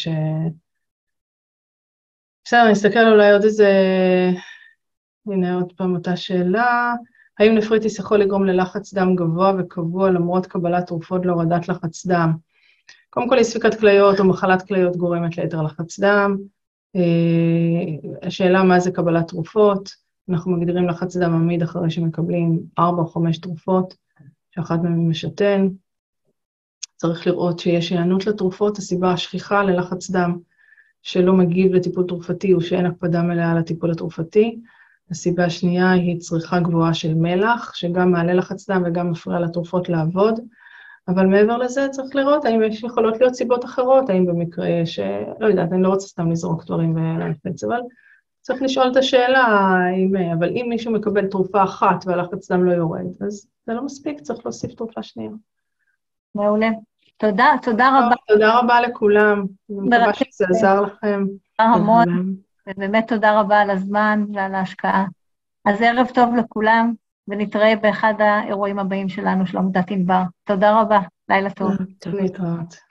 בסדר, אני אסתכל אולי עוד איזה, הנה עוד פעם אותה שאלה, האם נפריטיס יכול לגרום ללחץ דם גבוה וקבוע למרות קבלת תרופות להורדת לחץ דם? קודם כל, ספיקת כליות או מחלת כליות גורמת ליתר לחץ דם. השאלה מה זה קבלת תרופות, אנחנו מגדירים לחץ דם עמיד אחרי שמקבלים 4 או 5 תרופות, שאחת מהן משתן. צריך לראות שיש היענות לתרופות, הסיבה השכיחה ללחץ דם שלא מגיב לטיפול תרופתי הוא שאין הקפדה מלאה לטיפול התרופתי. הסיבה השנייה היא צריכה גבוהה של מלח, שגם מעלה לחץ דם וגם מפריע לתרופות לעבוד. אבל מעבר לזה צריך לראות האם יש יכולות להיות סיבות אחרות, האם במקרה לא יודעת, אני לא רוצה סתם לזרוק דברים ולהנפץ, אבל צריך לשאול את השאלה, אבל אם מישהו מקבל תרופה אחת והלחץ דם לא יורד, אז זה לא מספיק, צריך להוסיף תרופה שנייה. מעולה. תודה רבה. תודה רבה לכולם, אני מקווה שזה עזר לכם. המון, ובאמת תודה רבה על הזמן ועל ההשקעה. אז ערב טוב לכולם. ונתראה באחד האירועים הבאים שלנו של עמותת ענבר. תודה רבה, לילה טוב. טוב להתראות.